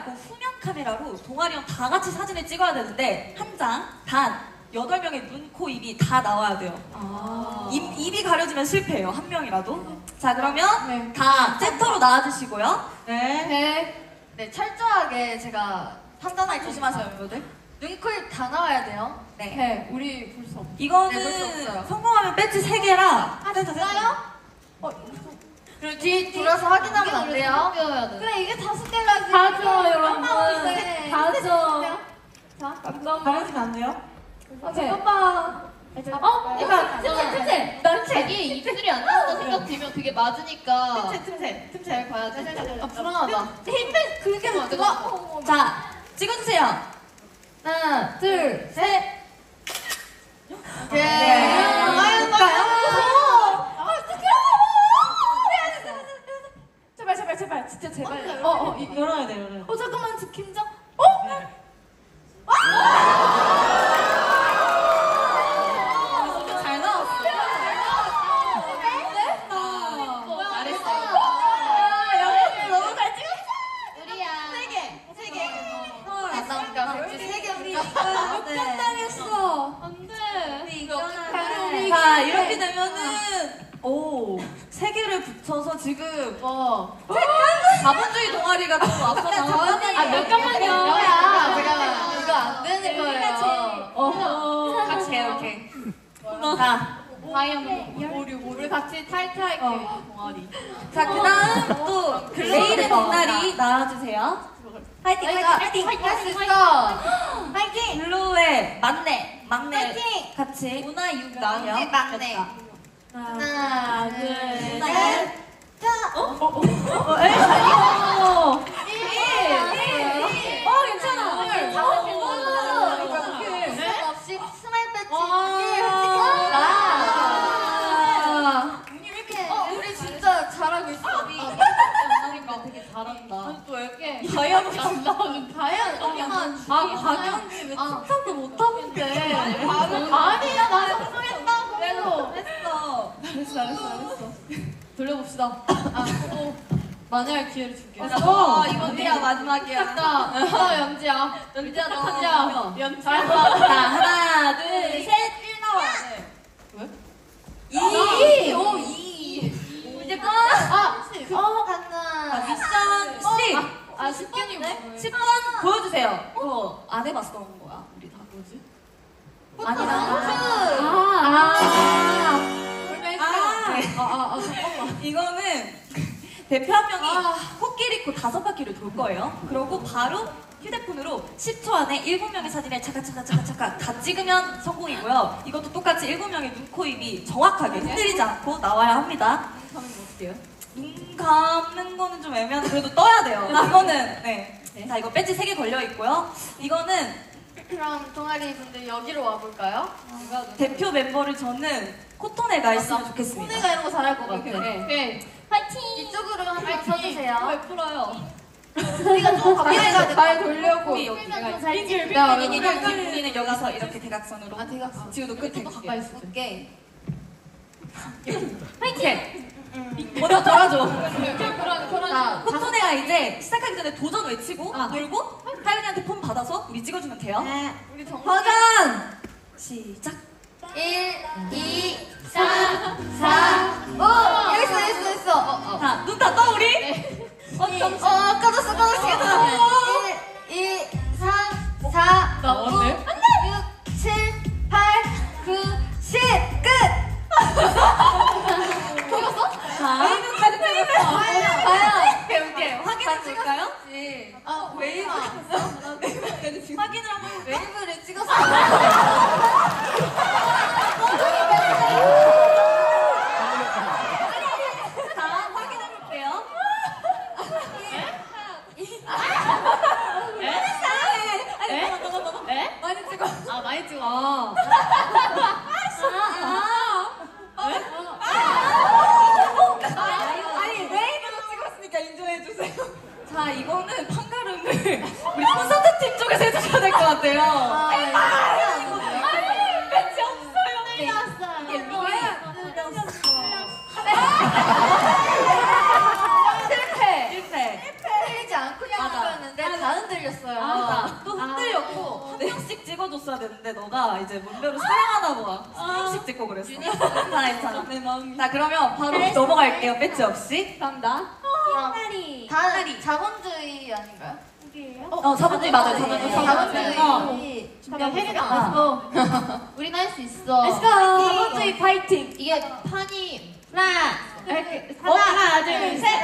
S1: 않고 후면 카메라로 동아리 형 다 같이 사진을 찍어야 되는데 한 장 단 8명의 눈, 코, 입이 다 나와야 돼요. 입이 가려지면 실패해요. 한 명이라도. 자, 그러면 다 센터로 나와주시고요. 네.
S7: 네, 철저하게 제가 판단하기 조심하세요, 멤버들. 눈, 코, 입 다 나와야 돼요. 네.
S5: 우리 볼 수 없어.
S1: 이거는
S7: 네, 볼수 없어요.
S1: 성공하면 배지 3개라.
S7: 됐어요? 그리고 뒤 돌아서 확인하면 안 돼요.
S4: 그래 이게 5개라지.
S5: 가죠, 여러분. 가죠.
S1: 가려지면 안 돼요?
S5: 잠깐만.
S4: 그러니까 틈새. 난 자기 입술이 안 나온다 생각되면 되게 맞으니까. 틈새. 잘 봐야 돼.
S7: 불안하다.
S4: 힘빼 그렇게 맞아.
S1: 자, 찍어주세요.
S7: 하나, 둘, 셋. 오케이.
S4: 제발 진짜 제발.
S1: 열어야 돼, 열어야 돼.
S4: 잠깐만 지금 긴장.
S1: 잘 나왔어.
S4: 너무 잘 찍었어. 우리야. 3개.
S7: 감사합니다. 백지 3개 우리가.
S4: 당했어. 안돼.
S1: 자, 이렇게 되면은, 오, 3개를 붙여서 지금, 자본주의 동아리가 또 앞서 나왔네.
S5: 잠깐만요.
S7: 잠깐만. 이거 안 되는 거예요. 같이 해요, 오케이.
S1: 자,
S4: 우리 같이 타이트하게 동아리.
S1: 자, 그 다음 또, 레이드 동아리 나와주세요. 화이팅, 화이팅, 화이팅!
S7: 할 수 있어.
S1: 블루의 막내
S4: 화이팅!
S1: 같이
S4: 문화 유가.
S1: 나와요.
S7: 막내.
S4: 하나, 둘, 셋.
S1: 괜찮아.
S7: 없이 스마일 배지. 우리 진짜 잘하고 있어.
S4: 되게 잘한다.
S7: 또 이렇게.
S1: 과연
S4: 박연지 왜 틱톡을 못하는데? 아니야, 나 성공했다고.
S1: 했어.
S4: 돌려봅시다. 만회할 기회를 줄게.
S1: 이건이야 마지막이야.
S4: 연지야, 너. 연지야.
S1: 자, 하나, 둘, 셋, 1 나와. 왜? 2. 이제 끝. 미션 10.
S4: 10번이
S1: 10번 보여주세요. 이거 안 해봤던 거야, 우리 다. 뭐지? 아니라. 잠깐만. 이거는 대표 한 명이 코끼리 코 5바퀴를 돌 거예요. 그러고 바로 휴대폰으로 10초 안에 7명의 사진을 차카차카차카차카 다 찍으면 성공이고요. 이것도 똑같이 7명의 눈, 코, 입이 정확하게 흔들리지 않고 나와야 합니다. 눈 감는 거는 좀 애매한데 그래도 떠야 돼요. 이거는 네. 자, 이거 배지 3개 걸려 있고요. 이거는
S7: 그럼 동아리 분들 여기로 와볼까요?
S1: 대표 멤버를 저는 코토네가 있으면 좋겠습니다.
S4: 내가 이런 거 잘할 것 같아.
S7: 오케이.
S4: 파이팅!
S7: 이쪽으로 한번 서주세요.
S4: 왜 풀어요? 우리가 좀 가까이 가야 돼.
S7: 발 돌려고.
S1: 여기. 우리는 여기서 이렇게 대각선으로.
S4: 대각선.
S1: 지우도 끝에
S4: 가까이 있어.
S7: 오케이.
S1: 화이팅! 먼저 돌아줘.
S7: 자,
S1: 코토네가 이제 시작하기 전에 도전 외치고 돌고 하윤이한테 폰 받아서 우리 찍어주면 돼요.
S7: 우리
S1: 도전! 시작!
S7: 1, 2, 3, 4, 5. 여기 있어.
S1: 자, 눈 다 떠, 우리?
S7: 꺼졌어. 1, 2, 3, 4, 5, 6, 7, 8, 9, 10. 끝!
S1: 웨이브까지 찍었어.
S7: 과연.
S1: 오케이. 확인해 볼까요?
S7: 웨이브.
S1: 확인을 한번
S7: 웨이브를 찍었어.
S1: 자, 확인해 볼게요.
S4: 많이 찍어.
S1: 아니, 웨이브도 찍었으니까 인정해주세요. 자, 이거는 판가름을 우리 콘서트 팀 쪽에서 해주셔야 될 것 같아요. 배치 없어요. 이게
S7: 실패. 틀리지 않고
S1: 맞아.
S7: 찍었는데 다음 흔들렸어요.
S1: 또 흔들렸고 한 명씩 찍어줬어야 되는데 너가 이제 문배로 사랑하나 봐. 한 명씩 찍고 그랬어. 괜찮아. 내 마음. 자 그러면 바로 넘어갈게요. 배지 없이.
S5: 감사합니다.
S7: 다음 자본주의 아닌가요?
S1: 자본주의 맞아요. 자본주의.
S7: 자본주의.
S5: 잠깐 혜리가 안 했어. 우린 할 수 있어.
S1: Let's go.
S5: 자본주의 파이팅. 이게 판이 하나, 둘, 셋.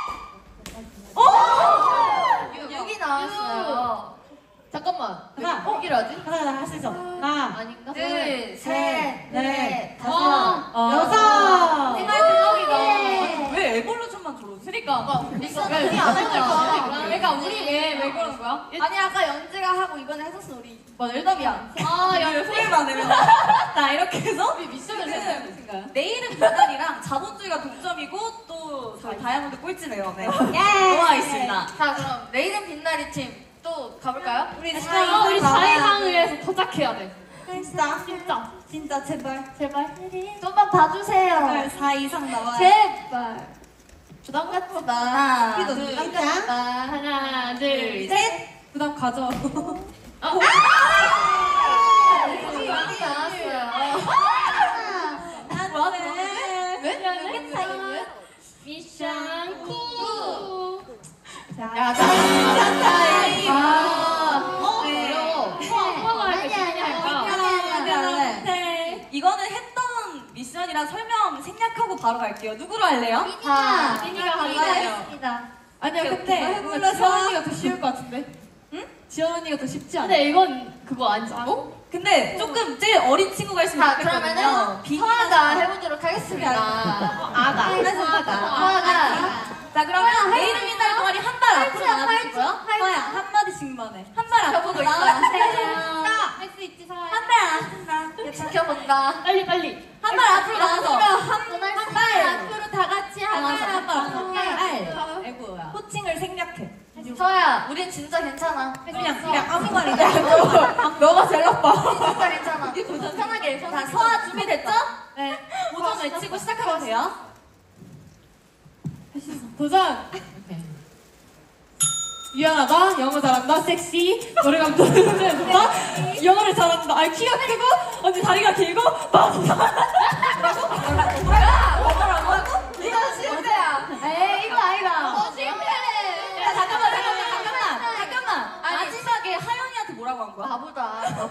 S7: 여기 나왔어요.
S5: 잠깐만.
S1: 하나.
S5: 여기를 하지?
S1: 하나 할 수 있어. 하나,
S5: 아닌가?
S7: 둘,
S1: 셋, 넷,
S5: 다섯,
S1: 여섯.
S5: 생활 대박이다.
S1: 왜 에볼루션만 저러지?
S5: 그러니까
S7: 미션이 안 할까?
S5: 그러니까 우리 왜 그런 거야?
S7: 아니 아까 연지가 하고 이번에 했었어 우리. 맞아 일답이야.
S5: 야,
S1: 소리만 내면. 자 이렇게 해서
S5: 우리 미션을 했어야 되는가요?
S1: 내일은 비날이랑 자본주의가 동점이고 또 저희 다이아몬드 꼴찌네요. 네. 넘어가겠습니다.
S7: 자 그럼 내일은 빛나리 팀 또 가볼까요?
S1: 우리
S5: 우리 사회상을 해서 도착해야 돼.
S1: 진짜 제발.
S6: 좀만 봐주세요.
S1: 4 이상 나와요.
S5: 제발.
S6: 부담 갖지 마.
S1: 하나,
S5: 둘,
S1: 둘,
S5: 셋.
S1: 셋.
S5: 하나, 둘, 셋.
S1: 부담 가져.
S7: 여기 나왔어요.
S1: 뭐하네.
S5: 미션 쿠.
S7: 야 타임.
S5: 어려워. 엄마가 할까? 준이 할까?
S1: 네. 이거는 했던 미션이라 설명 생략하고 바로 갈게요. 누구로 할래요?
S5: 준이가 할까요?
S1: 아니요,
S5: 근데 뭔가 지원 언니가 더 쉬울 것 같은데?
S1: 응? 지원 언니가 더 쉽지 않아?
S5: 근데 이건 그거 아니지?
S1: 근데 조금 제일 어린 친구가 있으면
S7: 자
S1: 좋겠거든요.
S7: 그러면은 서아가 해보도록 하겠습니다. 서아가
S1: 자 그러면 내일은 빛날 동아리 한 발 앞으로 나와주시고요. 서야 한 마디씩만 해. 한 발 앞으로 나와주세요.
S5: 할 수 있지, 사야.
S1: 한 발 앞으로
S7: 지켜본다.
S5: 빨리.
S1: 한 발 앞으로 나와서
S7: 한 발.
S6: 앞으로 다 같이
S1: 한발
S6: 하자.
S1: 아이고야. 호칭을 생략해.
S7: 서아야, 우린 진짜 괜찮아.
S1: 그냥 아무 말이나. 너가 제일 나빠.
S7: 진짜 괜찮아. 편하게.
S1: 자 서아 준비됐죠? 네. 도전 외치고 시작하면 돼요.
S5: 도전! 유연하다, 영어 잘한다, 섹시, 노래감 좋다, 영어를 잘한다, 키가 크고, 언니 다리가 길고,
S7: 이거 실패야.
S6: 에이, 이거 아니다.
S7: 실패.
S1: 야, 잠깐만. 마지막에 하연이한테 뭐라고 한 거야?
S7: 바보다.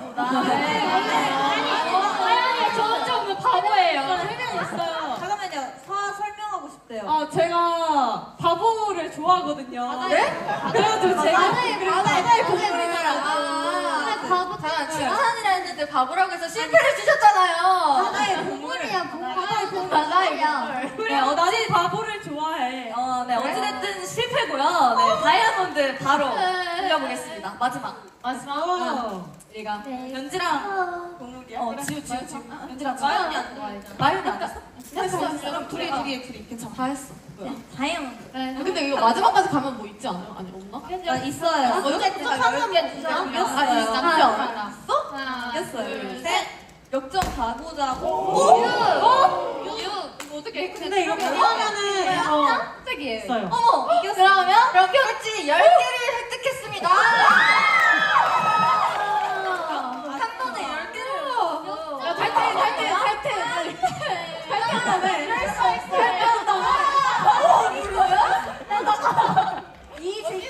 S5: 하연이가 좋은 점은 바보예요.
S1: 설명이 있어요. 잠깐만요. 서아 설명하고 싶대요.
S5: 아, 제가 바보를 좋아하거든요.
S7: 네?
S5: 그래가지고 제가
S7: 바다의 보물이더라고.
S6: 바보
S7: 잠깐 칭찬이라 했는데 바보라고 해서 실패를 주셨잖아요.
S6: 바다의 보물이야, 바다야.
S1: 네,
S5: 나는 바보를 좋아해.
S1: 네, 어찌됐든 실패고요. 네, 다이아몬드 바로 돌려보겠습니다. 마지막. 얘가
S6: 네.
S1: 연지랑
S7: 보물이야.
S1: 지우. 연지랑 마연이 안 됐어? 했어. 그럼 둘이 괜찮아. 다 했어. 다이아몬드.
S5: 근데 이거 마지막까지 가면 뭐 있지 않아요? 아니, 없나?
S1: 있어요.
S6: 어쨌든 한번 주세요.
S1: 이겼어요.
S5: 둘,
S1: 셋. 역전 가보자고.
S5: 이거 어떻게 해?
S1: 근데 이거 못하면은
S5: 깜짝이에요.
S1: 있어요.
S7: 어머, 이겼어요. 그럼 꼴찌 10개를 획득했습니다. 한 번에 10개를.
S5: 야, 탈퇴.
S7: 이 새끼.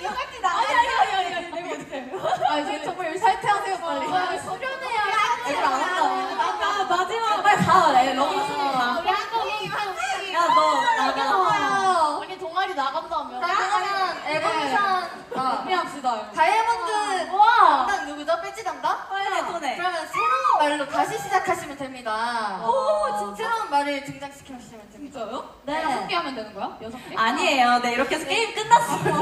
S5: 아, 이제 정말 열심히 탈퇴하세요, 빨리.
S6: 수련해야
S1: 이걸 안 한다. 마지막 빨리 가. 러블 야, 너 나가.
S5: 언니 동아리 나간다며.
S7: 자, 그러면 에버미션.
S5: 합시다.
S7: 다이아몬드
S6: 와.
S7: 담당 누구죠? 배지 담당?
S1: 손에.
S7: 그러면 새로운 말로 다시 시작하시면 됩니다. 새로운 말을 등장시켜주시면 됩니다.
S5: 진짜요?
S6: 네.
S5: 6개 하면 되는 거야? 6개?
S1: 아니에요. 네, 이렇게 해서 게임 끝났어요.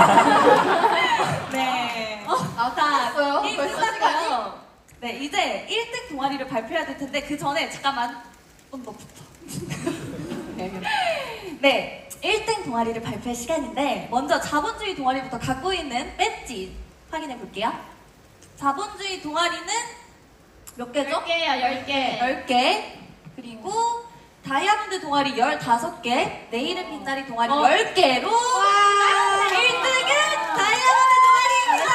S1: 네.
S7: 끝났어요?
S1: 게임
S7: 벌써
S1: 끝났고요. 네, 이제 1등 동아리를 발표해야 될 텐데 그 전에 잠깐만. 너부터. 네, 1등 동아리를 발표할 시간인데 먼저 자본주의 동아리부터 갖고 있는 배지 확인해 볼게요. 자본주의 동아리는 몇 개죠?
S5: 10개야, 10개.
S1: 10개. 그리고 다이아몬드 동아리 15개, 내일은 빛나리 동아리 10개로 1등은 다이아몬드 동아리!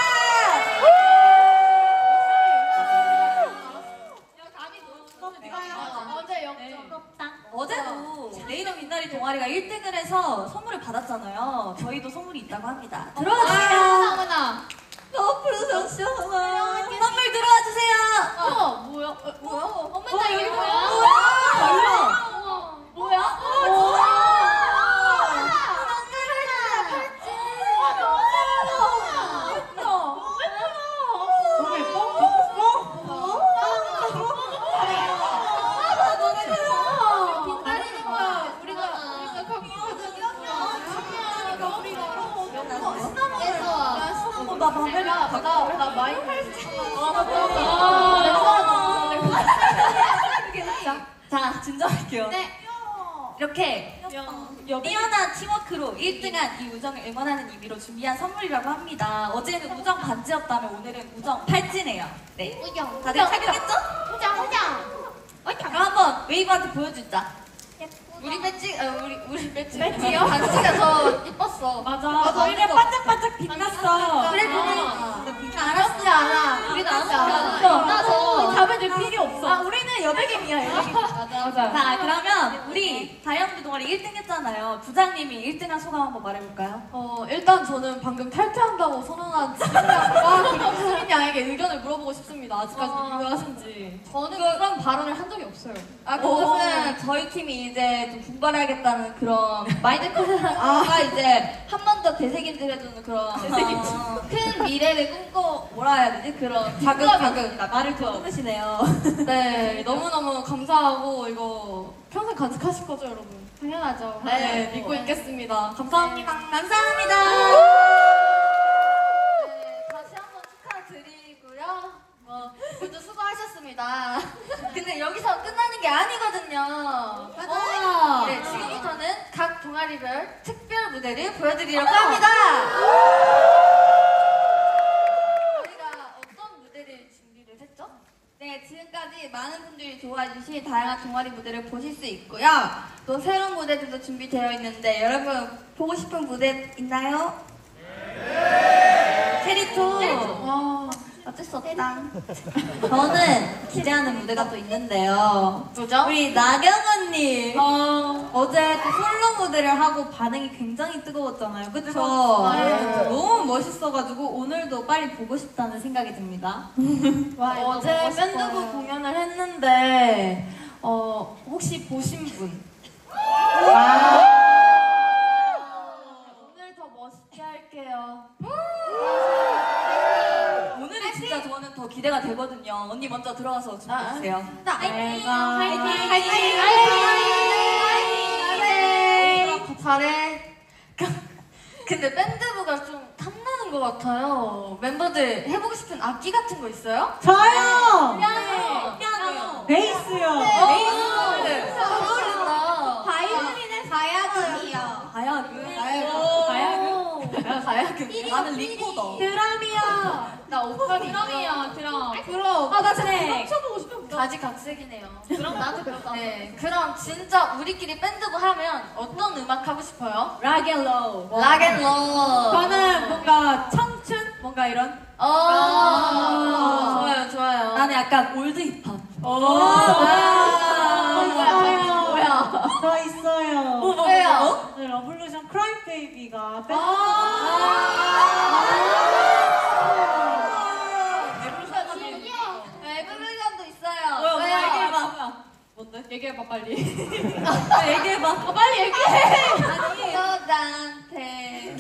S1: 있다고 합니다. 들어와 주세요.
S5: 어머나.
S1: 앞으로 오셔서 선물 들어와 주세요.
S5: 뭐야? 뭐야? 어머나
S1: 어,
S5: 이게 뭐야?
S1: 달라.
S5: 뭐야?
S1: 너무 예뻐?
S4: 기다리는 거야. 우리가 갖고
S1: 나 바벨라
S4: 나 많이 할지.
S1: 자, 진정할게요.
S4: 네.
S1: 이렇게 뛰어난 팀워크로 1등한 이 우정을 응원하는 의미로 준비한 선물이라고 합니다. 어제는 우정 반지였다면 오늘은 우정 팔찌네요. 네.
S6: 우정.
S1: 다들 착용했죠?
S6: 우정.
S1: 그럼 한번 웨이브한테 보여주자.
S7: 우리 배지, 우리 배지요? 반지가 더 이뻤어.
S1: 맞아. 우리는 반짝반짝 빛났어.
S7: 그래, 알았지 않아. 우리는 알았지 않아.
S1: 나도 답해줄 필요 없어.
S4: 우리는 여백임이야.
S5: 맞아.
S1: 자, 그러면 우리 다이아몬드 동아리 1등 했잖아요. 부장님이 1등한 소감 한번 말해볼까요?
S4: 일단 저는 방금 탈퇴한다고 선언한 지민 양과 그리고 수민 양에게 의견을 물어보고 싶습니다. 아직까지 유효하신지.
S5: 저는 그런 발언을 한 적이 없어요.
S7: 그것은 저희 팀이 이제 좀 분발해야겠다는 그런 마인드가 이제 한 번 더 되새김질해주는 그런 큰 미래를 꿈꿔 뭐라 해야 되지? 그런 자극.
S1: 말을 더 끊으시네요.
S4: 네, 너무너무 감사하고 이거 평생 간직하실 거죠, 여러분?
S5: 당연하죠.
S4: 네, 믿고 있겠습니다. 감사합니다.
S1: 감사합니다.
S7: 네, 다시 한번 축하드리고요. 모두 수고하셨습니다. 근데 여기서 끝나는 게 아니거든요.
S4: 맞아요.
S7: 네, 지금부터는 각 동아리별 특별 무대를 보여드리려고 합니다. 저희가 어떤 무대를 준비를 했죠? 네, 지금까지 많은 분들이 좋아해주신 다양한 동아리 무대를 보실 수 있고요. 또 새로운 무대들도 준비되어 있는데 여러분 보고 싶은 무대 있나요?
S1: 체리토.
S7: 어쩔 수 없다.
S1: 저는 기대하는 무대가 또 있는데요.
S7: 뭐죠?
S1: 우리 나경 언니. 어제 또 솔로 무대를 하고 반응이 굉장히 뜨거웠잖아요. 그쵸? 너무 멋있어가지고 오늘도 빨리 보고 싶다는 생각이 듭니다.
S4: 어제 밴드부 공연을 했는데 혹시 보신 분? 오늘 더 멋있게 할게요.
S1: 오늘이 진짜 저는 더 기대가 되거든요. 언니 먼저 들어가서 준비해주세요.
S7: 잘해. 근데 밴드부가 좀 탐나는 것 같아요. 멤버들 해보고 싶은 악기 같은 거 있어요?
S1: 저요!
S7: 피아노.
S1: 베이스요.
S7: 베이스. 잘 어울린다.
S4: 바이올린의 바야흐이요.
S1: 가야금. 나는 리코더.
S4: 드럼이요.
S5: 나 오빠 드럼이야, 드럼.
S4: 그럼.
S5: 나 진짜
S4: 훔쳐보고 싶다.
S7: 가지각색이네요.
S5: 그럼 나도 그럴까?
S7: 네, 그럼 진짜 우리끼리 밴드부 하면 어떤 음악 하고 싶어요?
S1: 락앤롤.
S7: 락앤롤.
S1: 저는 뭔가 청춘? 뭔가 이런?
S7: 좋아요, 좋아요.
S1: 나는 약간 올드 힙합.
S7: 뭐야?
S8: 저 있어요.
S7: 왜요?
S8: 네, 러블루션 크라이베이비가
S7: 에브리션도 있어요. 왜요?
S1: 얘기해봐. 뭔데?
S5: 얘기해봐, 빨리.
S1: 얘기해봐.
S5: 빨리 얘기해!
S7: 아니, 여자한테.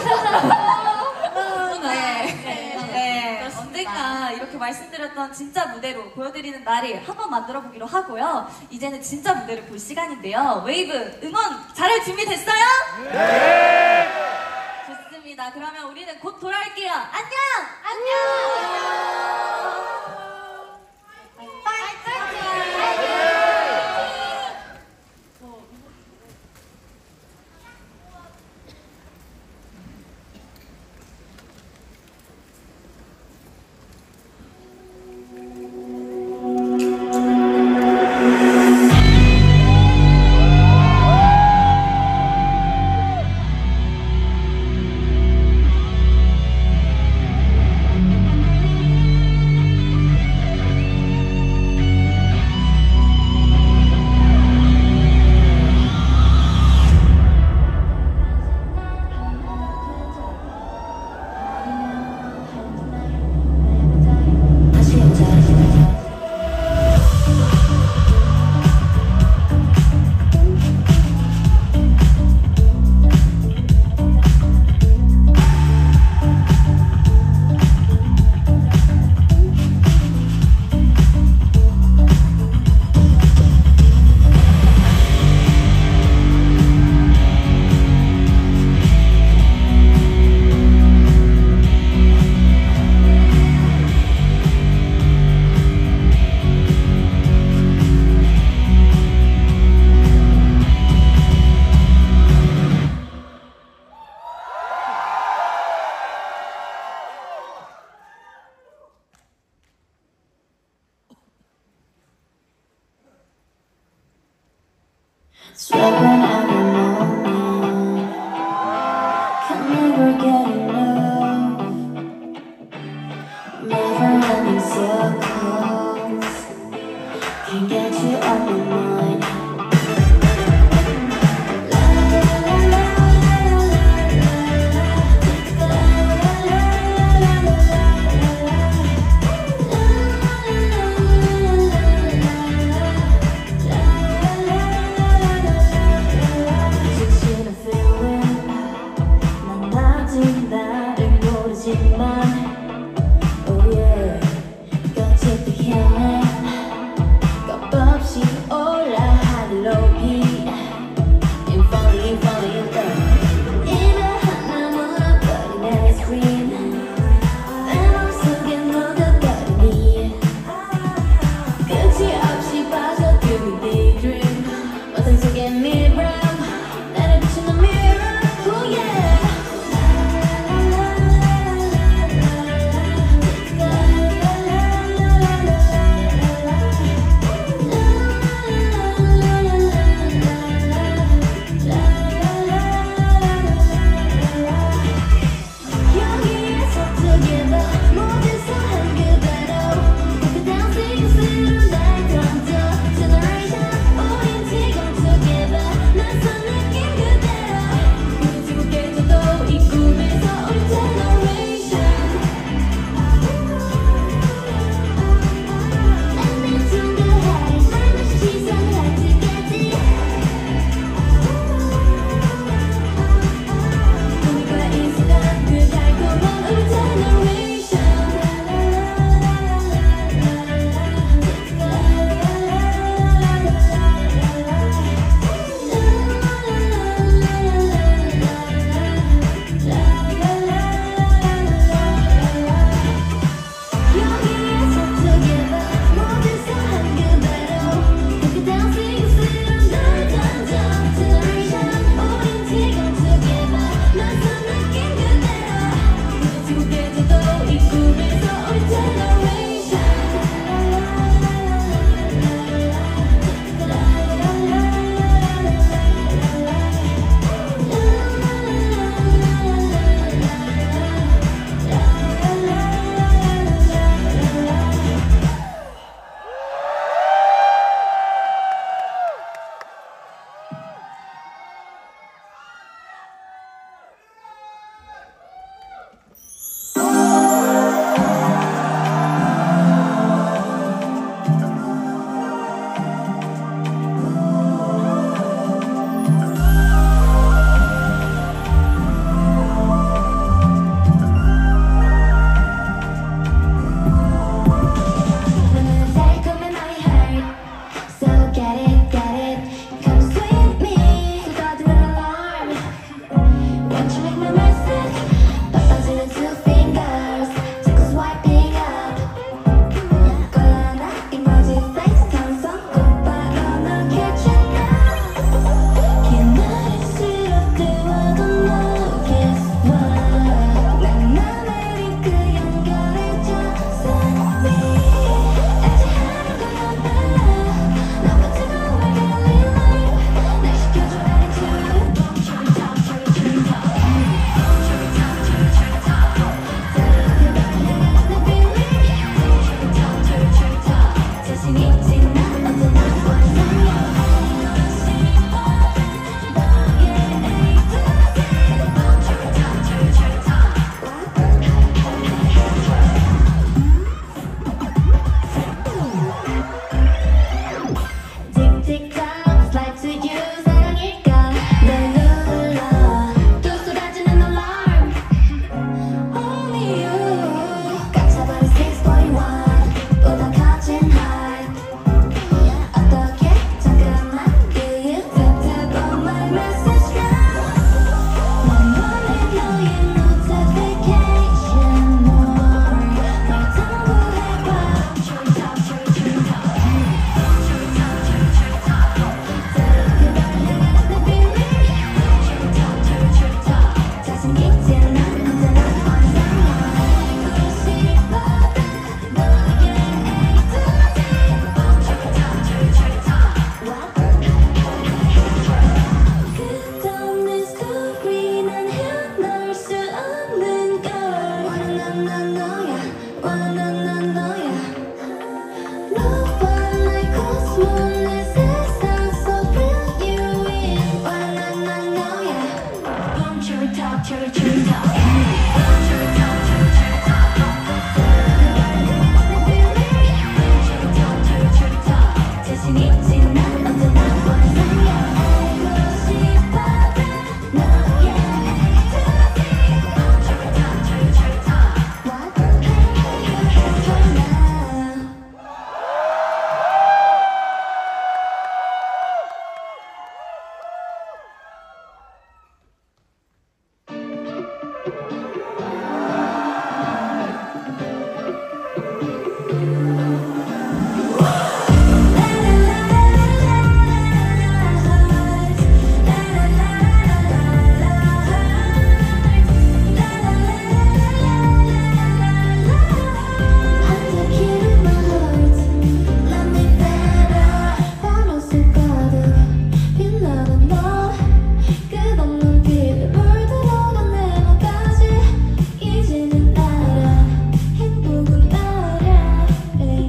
S1: 네. 언젠가 이렇게 말씀드렸던 진짜 무대로 보여드리는 날이 한번 만들어 보기로 하고요. 이제는 진짜 무대를 볼 시간인데요. 웨이브 응원 잘할 준비 됐어요? 네! 좋습니다. 그러면 우리는 곧 돌아올게요. 안녕!
S9: swearing every moment, can never get enough, never ending circles, can't get you off my mind. 이제는 알아 행복은 말야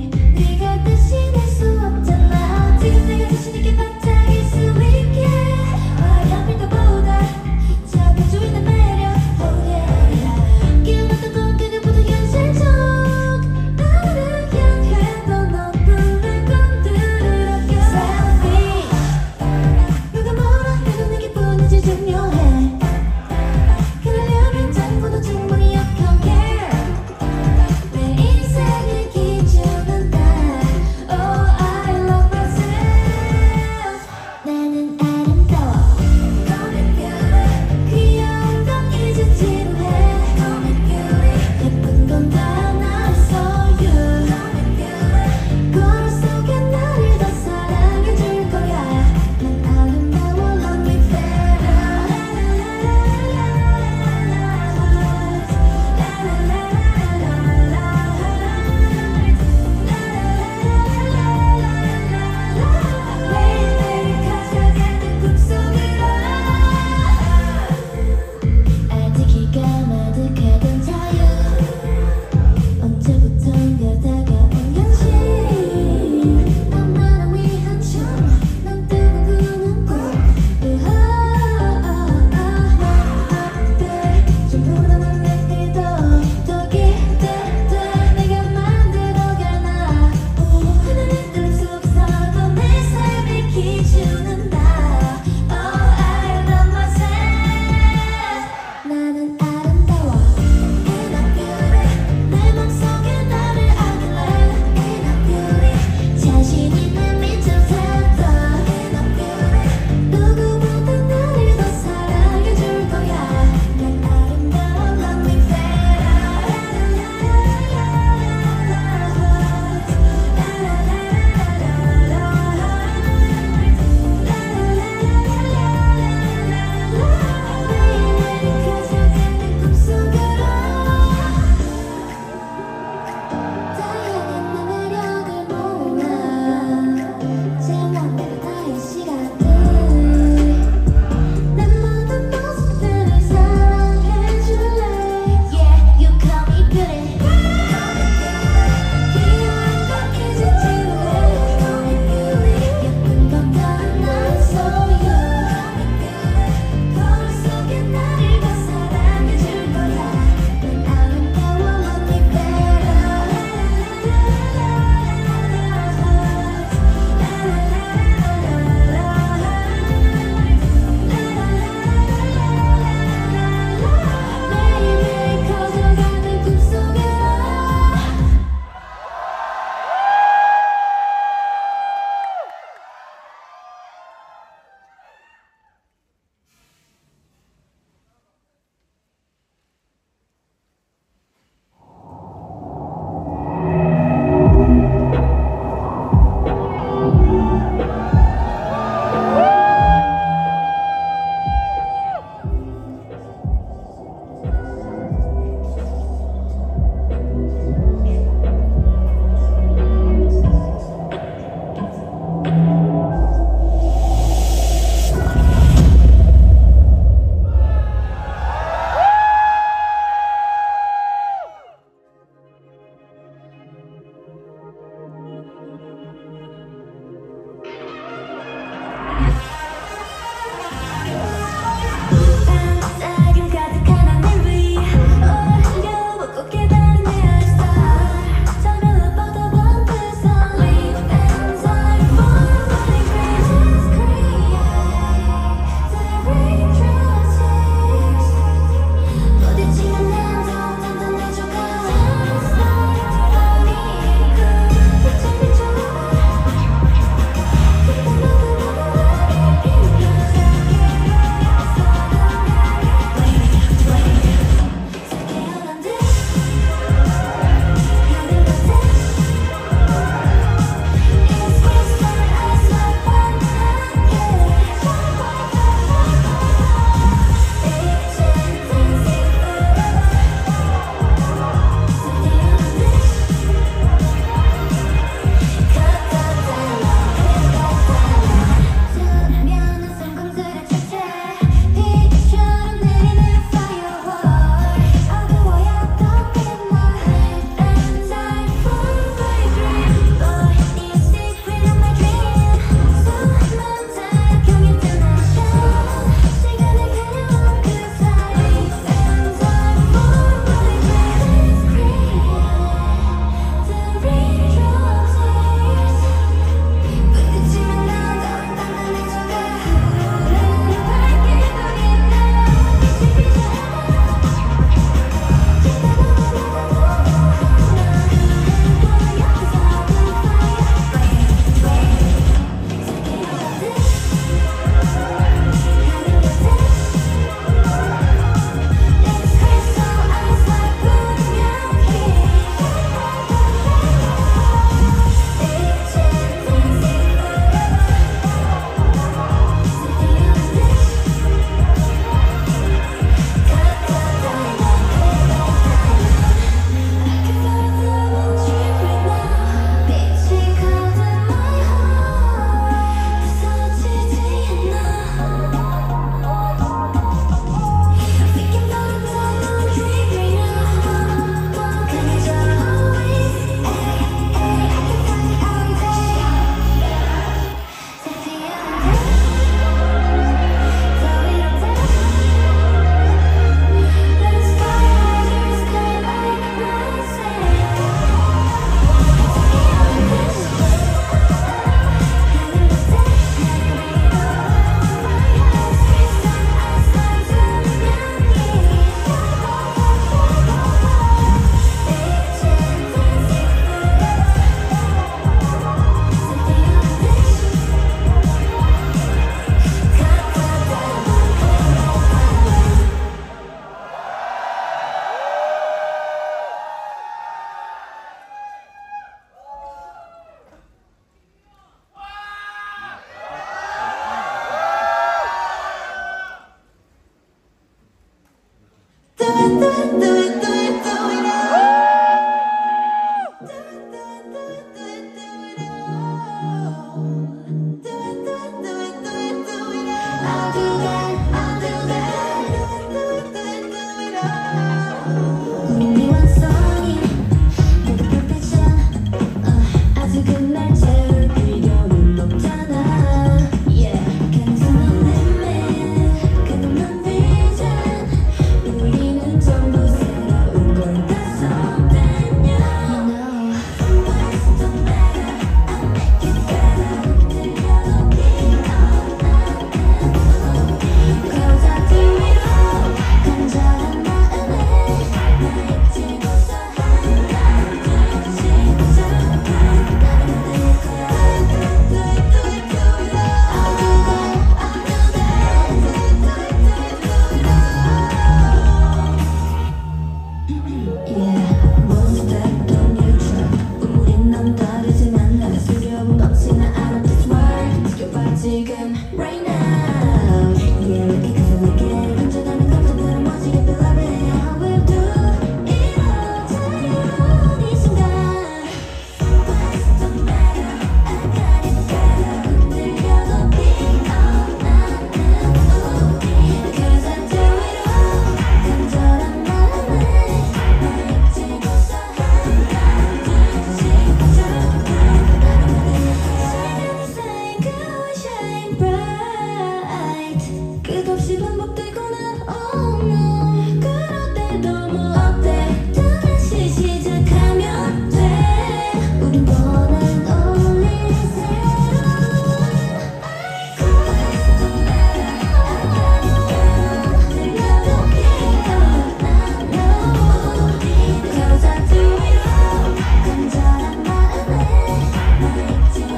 S9: 시작하면 돼. 우린 원한 only Cause I do it all. 간절한 마음에 like to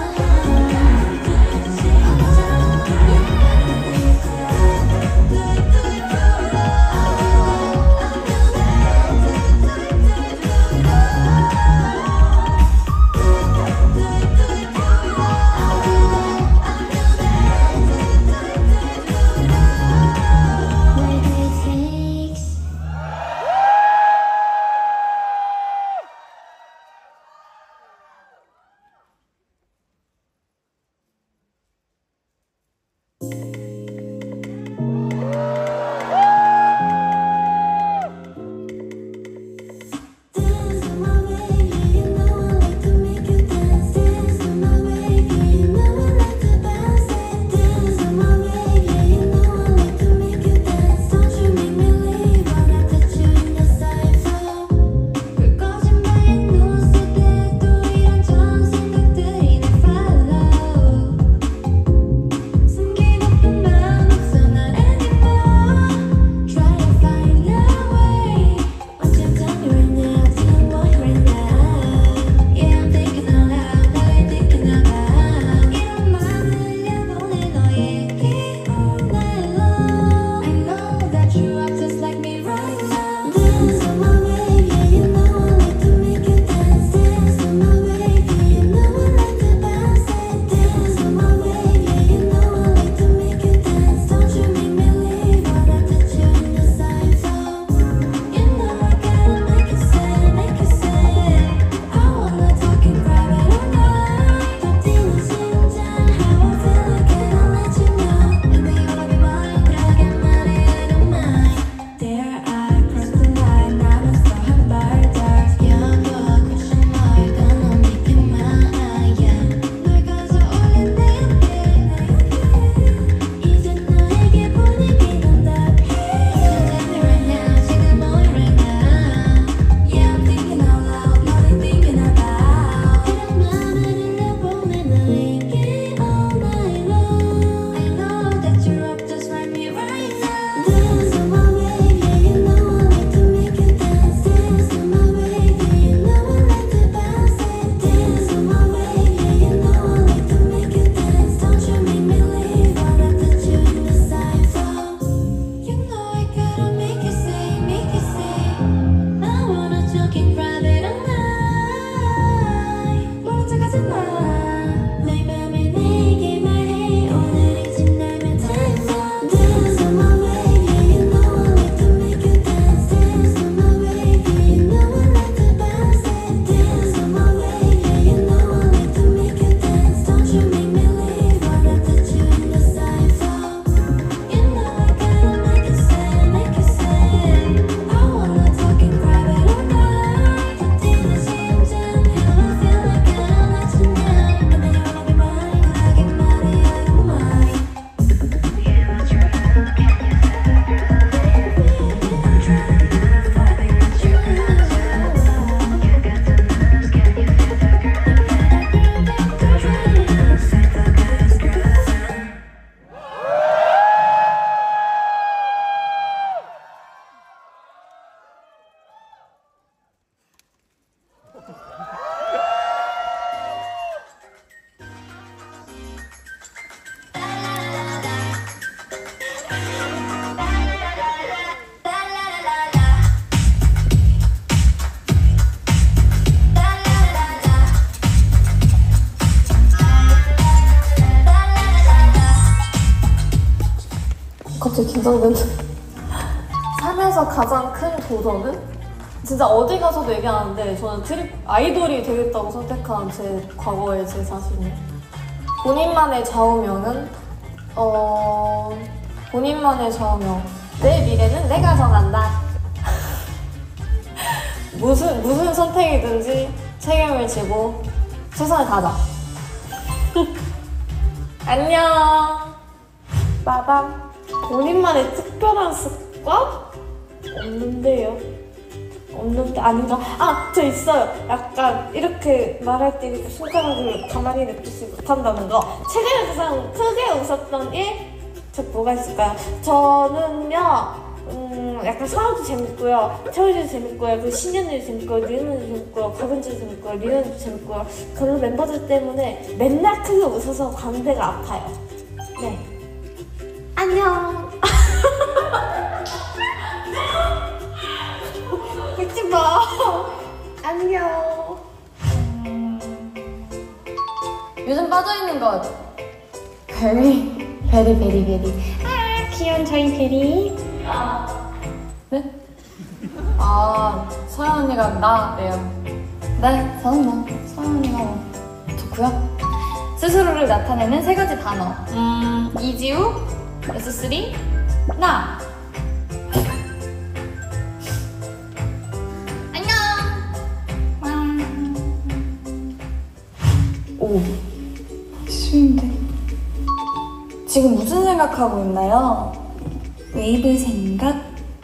S10: 갑자기 긴장된다. 삶에서 가장 큰 도전은? 진짜 어디 가서도 얘기하는데 저는 아이돌이 되겠다고 선택한 제 과거의 제 자신이 본인만의 좌우명은 본인만의 좌우명 내 미래는 내가 정한다. 무슨 선택이든지 책임을 지고 최선을 다하자. 안녕. 빠밤. 본인만의 특별한 습관? 없는데요. 없는데 아닌가? 아, 저 있어요. 약간 이렇게 말할 때 이렇게 손가락을 가만히 냅두지 못한다는 거. 최근에 가장 크게 웃었던 일? 저 뭐가 있을까요? 저는요, 약간 사업도 재밌고요, 태우도 재밌고요, 그 신년도 재밌고요, 리은도 재밌고요, 박은지도 재밌고요, 리은도 재밌고요. 그런 멤버들 때문에 맨날 크게 웃어서 광대가 아파요. 네. 안녕. 웃지 마. 안녕.
S7: 요즘 빠져있는 것. 베리. 아, 귀여운 저희 베리. 네? 아, 서연 언니가 나래요.
S2: 네, 저는 서연 언니가 좋고요. 스스로를 나타내는 3가지 단어. 이지우, S3, 나.
S1: 오, 쉬운데. 지금 무슨 생각하고 있나요? 웨이브 생각?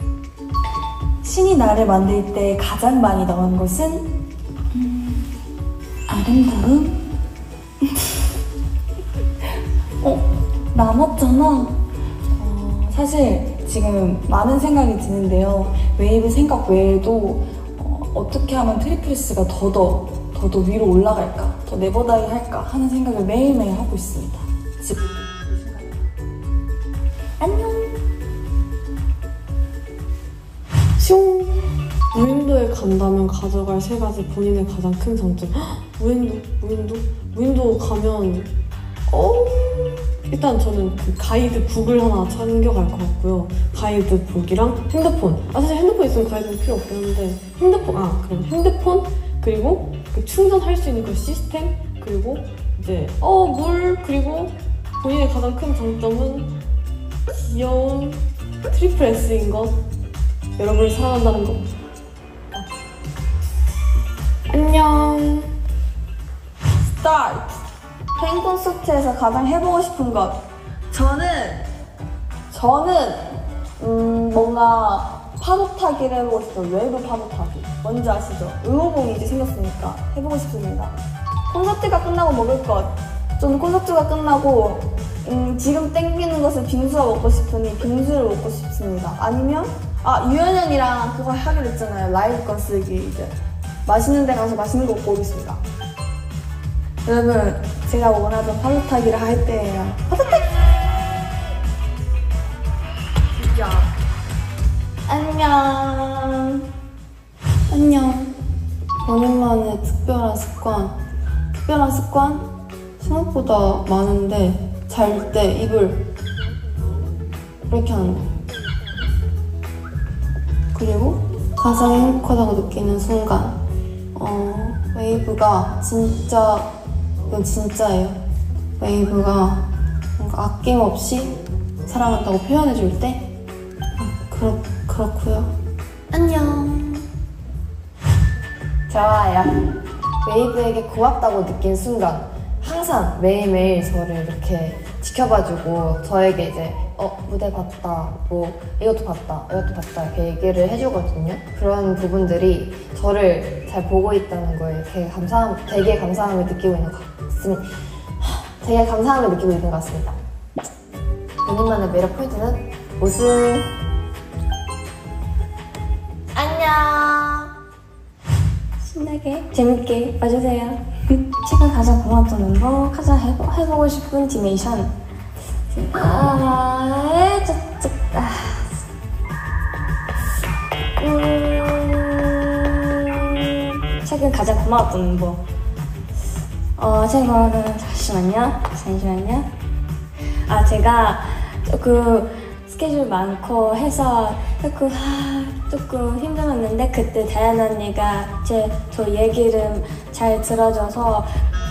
S1: 신이 나를 만들 때 가장 많이 넣은 것은? 아름다움? 남았잖아. 사실 지금 많은 생각이 드는데요. 웨이브 생각 외에도 어떻게 하면 트리플스가 더더 위로 올라갈까, 더 네버다이 할까 하는 생각을 매일매일 하고 있습니다. 안녕.
S10: 슝. 무인도에 간다면 가져갈 3가지 본인의 가장 큰 장점. 무인도 가면 일단 저는 그 가이드북을 하나 챙겨갈 것 같고요. 가이드북이랑 핸드폰. 사실 핸드폰 있으면 가이드북 필요 없긴 한데 그럼 핸드폰, 그리고 그 충전할 수 있는 그 시스템, 그리고 이제 물, 그리고 본인의 가장 큰 장점은 귀여운 트리플 S인 것. 여러분을 사랑한다는 것. 안녕.
S1: 스타트! 팬 콘서트에서 가장 해보고 싶은 것. 저는 뭔가 파도 타기를 해보고 싶어요. 웨이브 파도 타기. 뭔지 아시죠? 응원봉이 이제 생겼으니까 해보고 싶습니다. 콘서트가 끝나고 먹을 것. 저는 콘서트가 끝나고 지금 땡기는 것은 빙수가 먹고 싶으니 빙수를 먹고 싶습니다. 아니면 유연현이랑 그거 하기로 했잖아요. 라이브 건 쓰기. 이제 맛있는 데 가서 맛있는 거 먹고 오겠습니다. 여러분, 제가 원하던 파도 타기를 할 때예요. 파도 타기! 진짜. 안녕.
S11: 본인만의 특별한 습관? 생각보다 많은데 잘 때 입을 이렇게 하는 거. 그리고 가장 행복하다고 느끼는 순간. 웨이브가 이건 진짜예요. 웨이브가 뭔가 아낌없이 사랑한다고 표현해줄 때 그렇고요. 안녕.
S12: 좋아요. 웨이브에게 고맙다고 느낀 순간. 항상 매일매일 저를 이렇게 지켜봐주고 저에게 이제 무대 봤다, 이것도 봤다 이렇게 얘기를 해주거든요. 그런 부분들이 저를 잘 보고 있다는 거에 되게 감사함을 느끼고 있는 것 같습니다. 본인만의 매력 포인트는 우승. 안녕.
S13: 신나게 재밌게 봐주세요. 최근 가장 고맙던 멤버, 가장 해보고 싶은 디메이션. 최근 가장 고마웠던 멤버. 제가 잠시만요. 제가 스케줄 많고 해서 조금 힘들었는데 그때 다이아나 언니가 저 얘기를 잘 들어줘서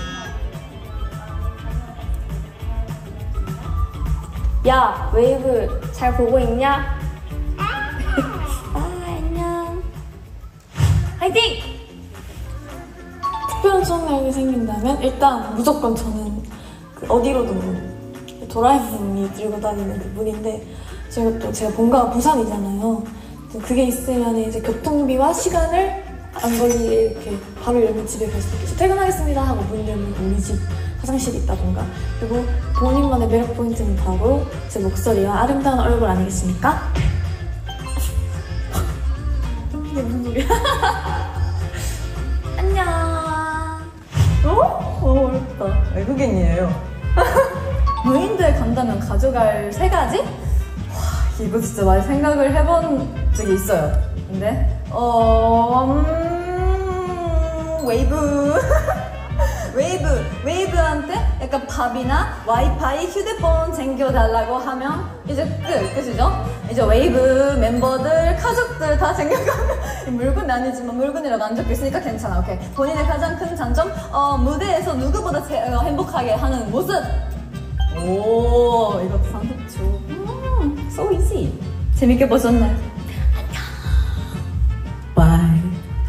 S13: 야, 웨이브 잘 보고 있냐? 안녕. 화이팅!
S14: 특별한 추억이 생긴다면 일단 무조건 저는 어디로든 도라에몽이 들고 다니는 그 문인데 제가 본가가 부산이잖아요. 그게 있으면 이제 교통비와 시간을 안 걸리게 이렇게 바로 이러면 집에 갈 수 있게 퇴근하겠습니다 하고 문 열면 우리 집 화장실이 있다던가. 그리고 본인만의 매력 포인트는 바로 제 목소리와 아름다운 얼굴 아니겠습니까? 이게 무슨 소리야? 안녕.
S15: 어렵다. 외국인이에요. 무인도에 간다면 가져갈 3가지? 와, 이거 진짜 많이 생각을 해본 적이 있어요. 근데 웨이브 웨이브한테 약간 밥이나 와이파이, 휴대폰 챙겨달라고 하면 이제 끝이죠? 이제 웨이브 멤버들, 가족들 다 챙겨가면 물건이 아니지만 물건이라고 안 적혀있으니까 괜찮아. 오케이. 본인의 가장 큰 장점, 무대에서 누구보다 행복하게 하는 모습. 오, 이것도 30초. So easy. 재밌게 보셨나요? 바이.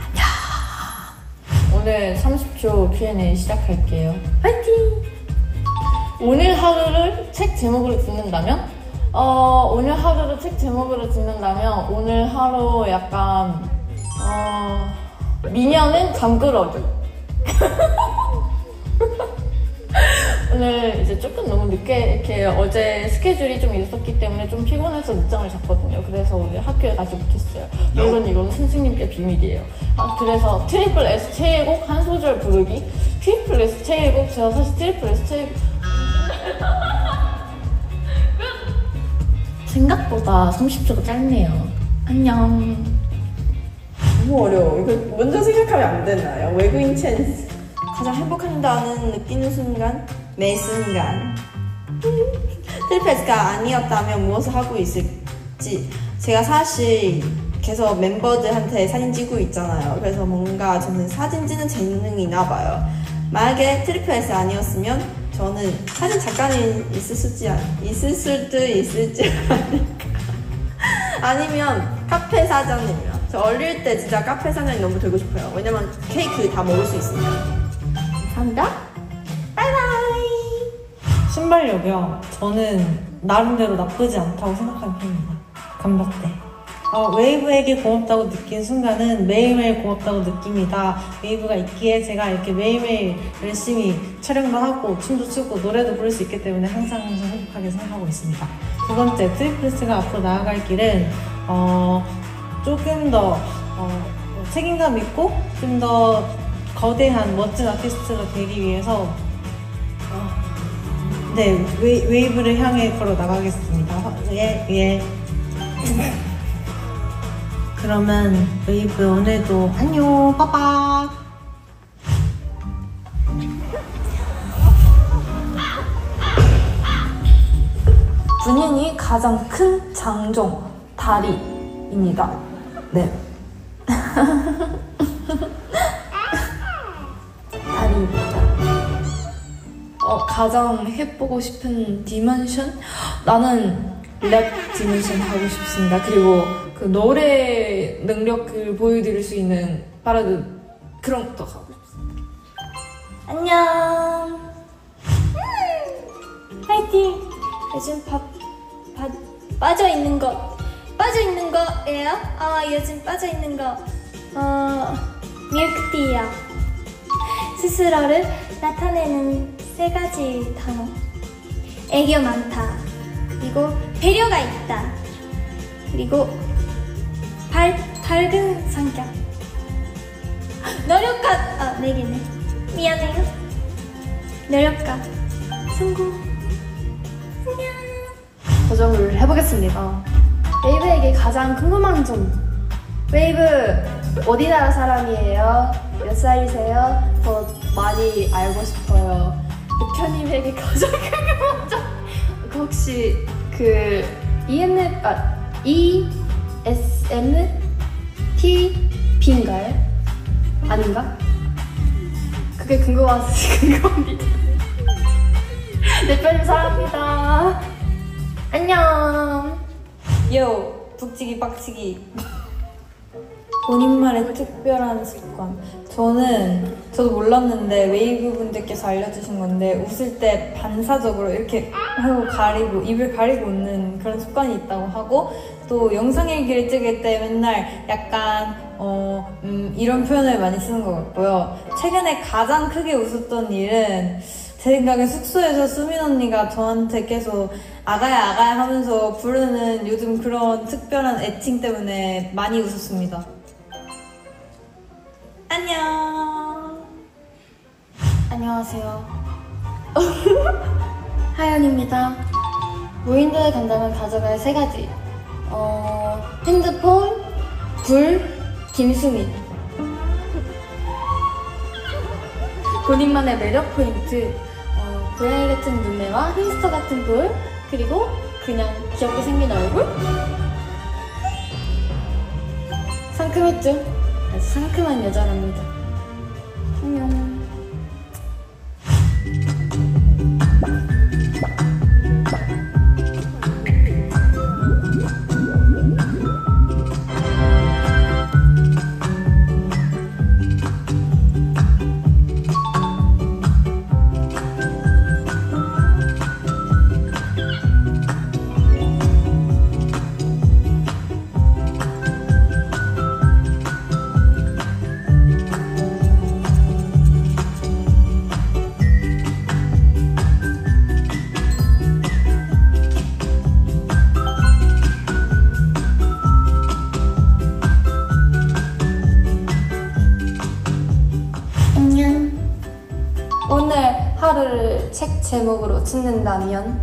S11: 오늘 30초 Q&A 시작할게요.
S15: 파이팅!
S11: 오늘 하루를 책 제목으로 듣는다면? 오늘 하루를 책 제목으로 듣는다면 오늘 하루 약간 미녀는 잠들어줘. 오늘 이제 조금 너무 늦게 이렇게 어제 스케줄이 좀 있었기 때문에 좀 피곤해서 늦잠을 잤거든요. 그래서 오늘 학교에 가지 못했어요. 물론 이건 선생님께 비밀이에요. 그래서 트리플 S 최애곡 한 소절 부르기. 트리플 S 최애곡, 제가 사실 트리플 S 최애곡 생각보다 30초가 짧네요. 안녕.
S16: 너무 어려워. 이거 먼저 생각하면 안 되나요? 외국인 찬스. 가장 행복한다는 느끼는 순간, 매 순간. 트리플 S가 아니었다면 무엇을 하고 있을지. 제가 사실 계속 member들한테 사진 찍고 있잖아요. 그래서 뭔가 저는 사진 찍는 재능이 있나 봐요. 만약에 트리플 S 아니었으면 저는 사진 작가님 있을 수도 있을지 아니면 카페 사장님이요. 저 어릴 때 진짜 카페 사장님 너무 되고 싶어요. 왜냐면 케이크 다 먹을 수 있으니까. 감사합니다. 바이바이.
S8: 순발력이요. 저는 나름대로 나쁘지 않다고 생각하는 편입니다. 감박대. 웨이브에게 고맙다고 느낀 순간은 매일매일 고맙다고 느낍니다. 웨이브가 있기에 제가 이렇게 매일매일 열심히 촬영도 하고 춤도 추고 노래도 부를 수 있기 때문에 항상 행복하게 생각하고 있습니다. 두 번째, 트리플 S가 앞으로 나아갈 길은 조금 더 책임감 있고 좀 더 거대한 멋진 아티스트가 되기 위해서 웨이브를 향해 걸어 나가겠습니다. 예. 그러면 웨이브 오늘도 안녕, 빠빠.
S14: 본인이 가장 큰 장점, 다리입니다. 네. 다리입니다.
S11: 가장 해보고 싶은 디멘션? 나는 랩 디멘션 하고 싶습니다. 그리고 그 노래 능력을 보여드릴 수 있는 바라드 그런 것도 하고 싶습니다.
S13: 안녕. 화이팅. 요즘 빠져 있는 거예요? 요즘 빠져 있는 거 밀크티야. 스스로를 나타내는 3가지 단어. 애교 많다. 그리고 배려가 있다. 그리고 밝은 성격. 노력가. 4개네. 미안해요. 노력가. 성공. 안녕.
S2: 도전을 해보겠습니다. 웨이브에게 가장 궁금한 점. 웨이브 어디 나라 사람이에요? 몇 살이세요? 더 많이 알고 싶어요. 대표님에게 가장 궁금한 점. 혹시 그 ESMTP인가요? 아닌가? 그게 궁금합니다. 대표님 사랑합니다. 안녕.
S14: 요, 북치기 빡치기. 본인만의 특별한 습관. 저도 몰랐는데 웨이브 분들께서 알려주신 건데 웃을 때 반사적으로 이렇게 하고 입을 가리고 웃는 그런 습관이 있다고 하고
S15: 또 영상 일기를 찍을 때 맨날 약간 이런 표현을 많이 쓰는 것 같고요. 최근에 가장 크게 웃었던 일은 제 생각에 숙소에서 수민 언니가 저한테 계속 아가야 아가야 하면서 부르는 요즘 그런 특별한 애칭 때문에 많이 웃었습니다. 안녕.
S2: 안녕하세요. 하연입니다. 무인도에 간다면 가져갈 3가지. 핸드폰, 불, 김수민. 본인만의 매력 포인트. 고양이 같은 눈매와 햄스터 같은 볼, 그리고 그냥 귀엽게 생긴 얼굴. 상큼했죠? 아주 상큼한 여자랍니다. 안녕.
S17: 오늘 하루를 책 제목으로 짓는다면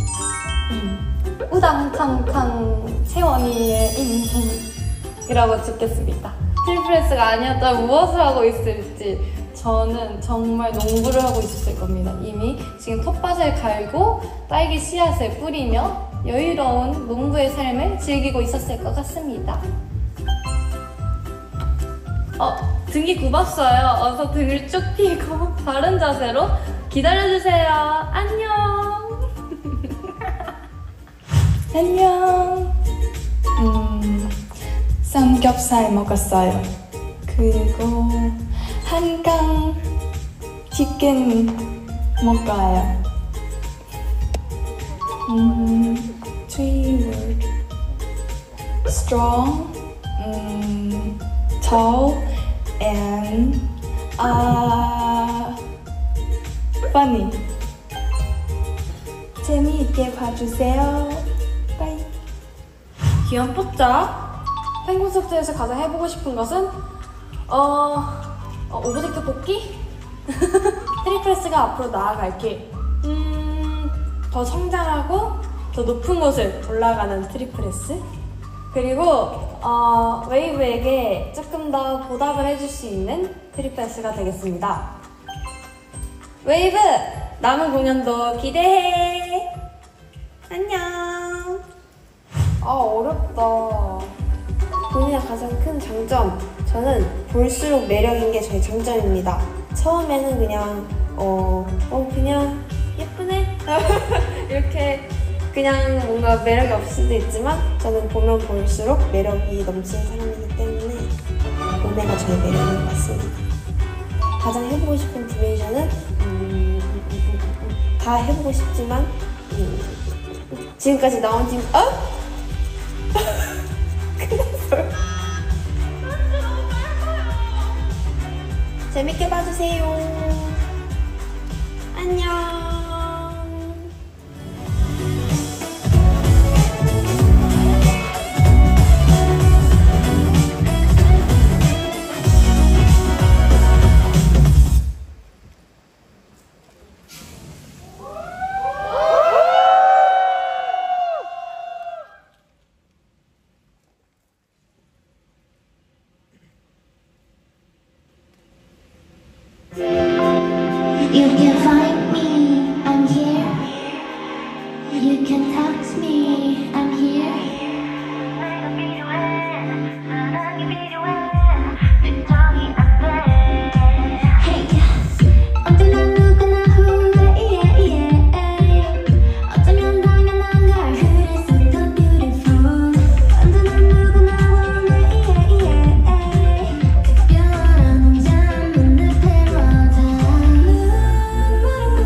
S17: 우당탕탕 채원이의 인생이라고 짓겠습니다. 트리플S가 아니었다면 무엇을 하고 있을지 저는 정말 농부를 하고 있었을 겁니다. 이미 지금 텃밭을 갈고 딸기 씨앗을 뿌리며 여유로운 농부의 삶을 즐기고 있었을 것 같습니다. 등이 굽었어요. 어서 등을 쭉 펴고 바른 자세로 기다려주세요. 안녕.
S18: 안녕. 삼겹살 먹었어요. 그리고 한강 치킨 먹어요. 3 word. Strong, tall, and funny. 재미있게 봐주세요. 바이.
S14: 귀여운 뽀짝. 펭귄 숙제에서 가장 해보고 싶은 것은 오브젝트 뽑기? 트리플스가 앞으로 나아갈 길. 더 성장하고 더 높은 곳을 올라가는 트리플스. 그리고 웨이브에게 조금 더 보답을 해줄 수 있는 트리플스가 되겠습니다. 웨이브! 남은 공연도 기대해! 안녕!
S16: 어렵다. 본인의 가장 큰 장점. 저는 볼수록 매력인 게 저의 장점입니다. 처음에는 그냥 그냥 예쁘네? 이렇게 그냥 뭔가 매력이 없을 수도 있지만 저는 보면 볼수록 매력이 넘치는 사람이기 때문에 몸매가 저의 매력인 것 같습니다. 가장 해보고 싶은 디메이션은 다 해보고 싶지만 지금까지 나온 팀 재밌게 봐주세요. 안녕.
S9: You can find me, I'm here. You can touch me, I'm here. Hey, 언제나 누구나 후회, 어쩌면 당연한 걸 그래서 더 beautiful. 언제나 누구나 원해, 특별한 혼자 눈을 패러다.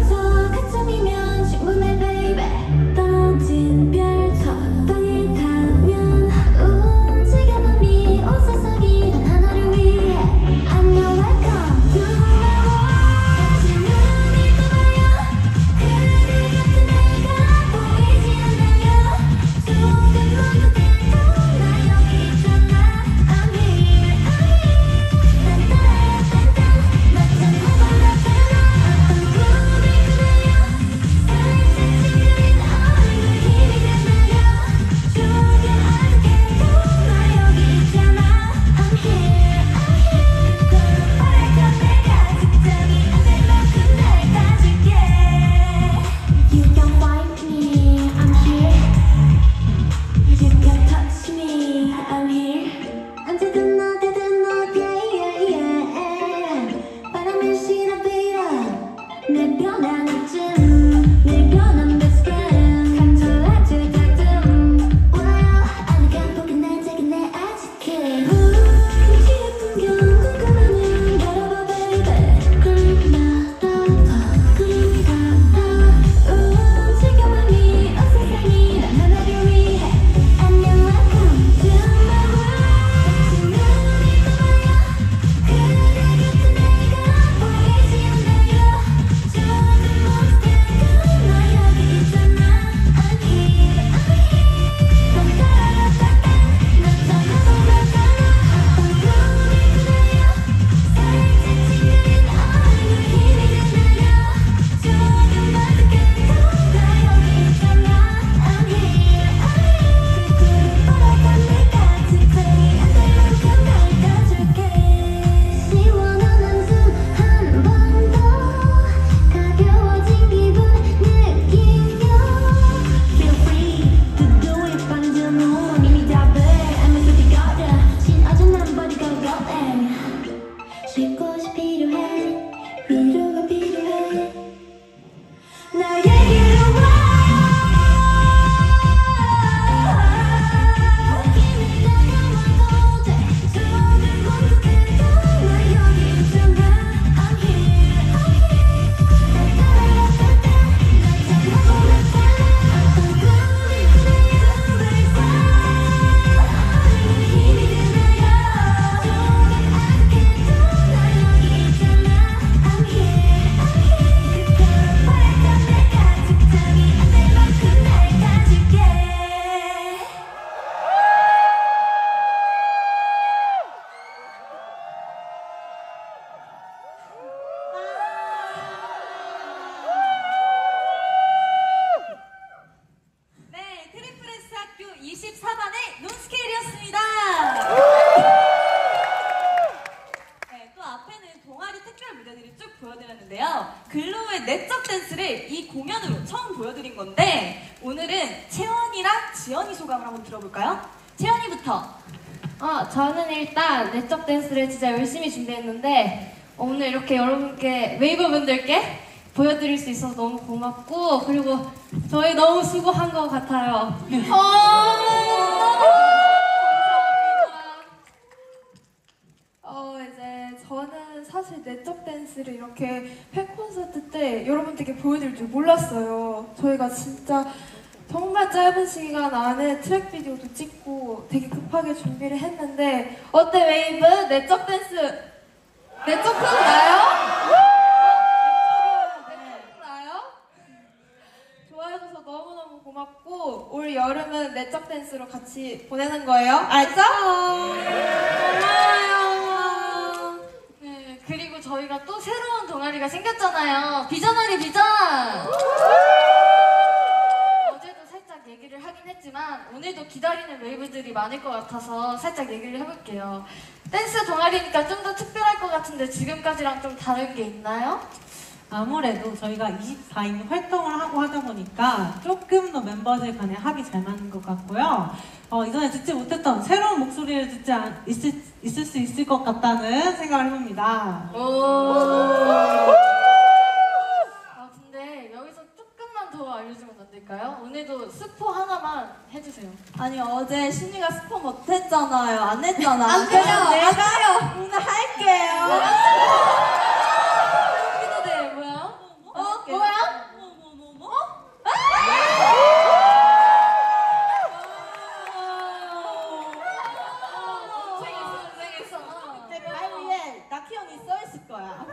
S1: 무대들을 쭉 보여드렸는데요. 글로우의 내적 댄스를 이 공연으로 처음 보여드린 건데 오늘은 채원이랑 지연이 소감을 한번 들어볼까요? 채원이부터.
S5: 저는 일단 내적 댄스를 진짜 열심히 준비했는데 오늘 이렇게 여러분께 웨이브 분들께 보여드릴 수 있어서 너무 고맙고 그리고 저희 너무 수고한 것 같아요.
S18: 이제 저는 사실 내적 댄스를 이렇게 팬 콘서트 때 여러분들께 보여드릴 줄 몰랐어요. 저희가 진짜 정말 짧은 시간 안에 트랙 비디오도 찍고 되게 급하게 준비를 했는데
S5: 어때 웨이브? 내적 댄스 내적 큰 나요?
S18: 좋아해줘서 너무너무 고맙고 올 여름은 내적 댄스로 같이 보내는 거예요. 알죠?
S5: 고마워요. 네, 그리고 저희가 또 새로운 동아리가 생겼잖아요. 비전아리 비전! 어제도 살짝 얘기를 하긴 했지만 오늘도 기다리는 웨이브들이 많을 것 같아서 살짝 얘기를 해볼게요. 댄스 동아리니까 좀 더 특별할 것 같은데 지금까지랑 좀 다른 게 있나요?
S8: 아무래도 저희가 24인 활동을 하고 하다 보니까 조금 더 멤버들 간에 합이 잘 맞는 것 같고요. 이전에 듣지 못했던 새로운 목소리를 있을 수 있을 것 같다는 생각을 해봅니다.
S5: 근데 여기서 조금만 더 알려주면 안 될까요? 오늘도 스포 하나만 해주세요.
S4: 아니 어제 신이가 스포 못했잖아요. 안 했잖아.
S5: 안 돼요.
S4: 내가 오늘 할게요.
S5: 뭐야?
S4: 내 발 위에 나키언이 써있을 거야.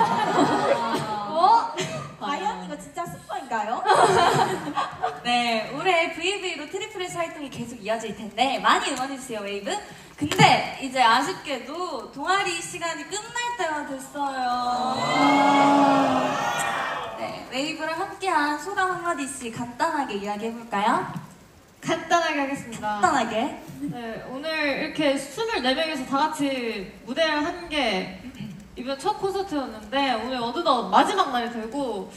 S4: 과연 이거 진짜 스포인가요?
S1: 네, 올해 VV로 트리플S 활동이 계속 이어질 텐데 많이 응원해주세요, 웨이브. 근데 이제 아쉽게도 동아리 시간이 끝날 때가 됐어요. 네, 웨이브랑 함께한 소감 한마디씩 간단하게 이야기해볼까요?
S5: 간단하게 하겠습니다.
S1: 간단하게.
S5: 네, 오늘 이렇게 24명이서 다 같이 무대를 한 게 이번 첫 콘서트였는데 오늘 어느덧 마지막 날이 되고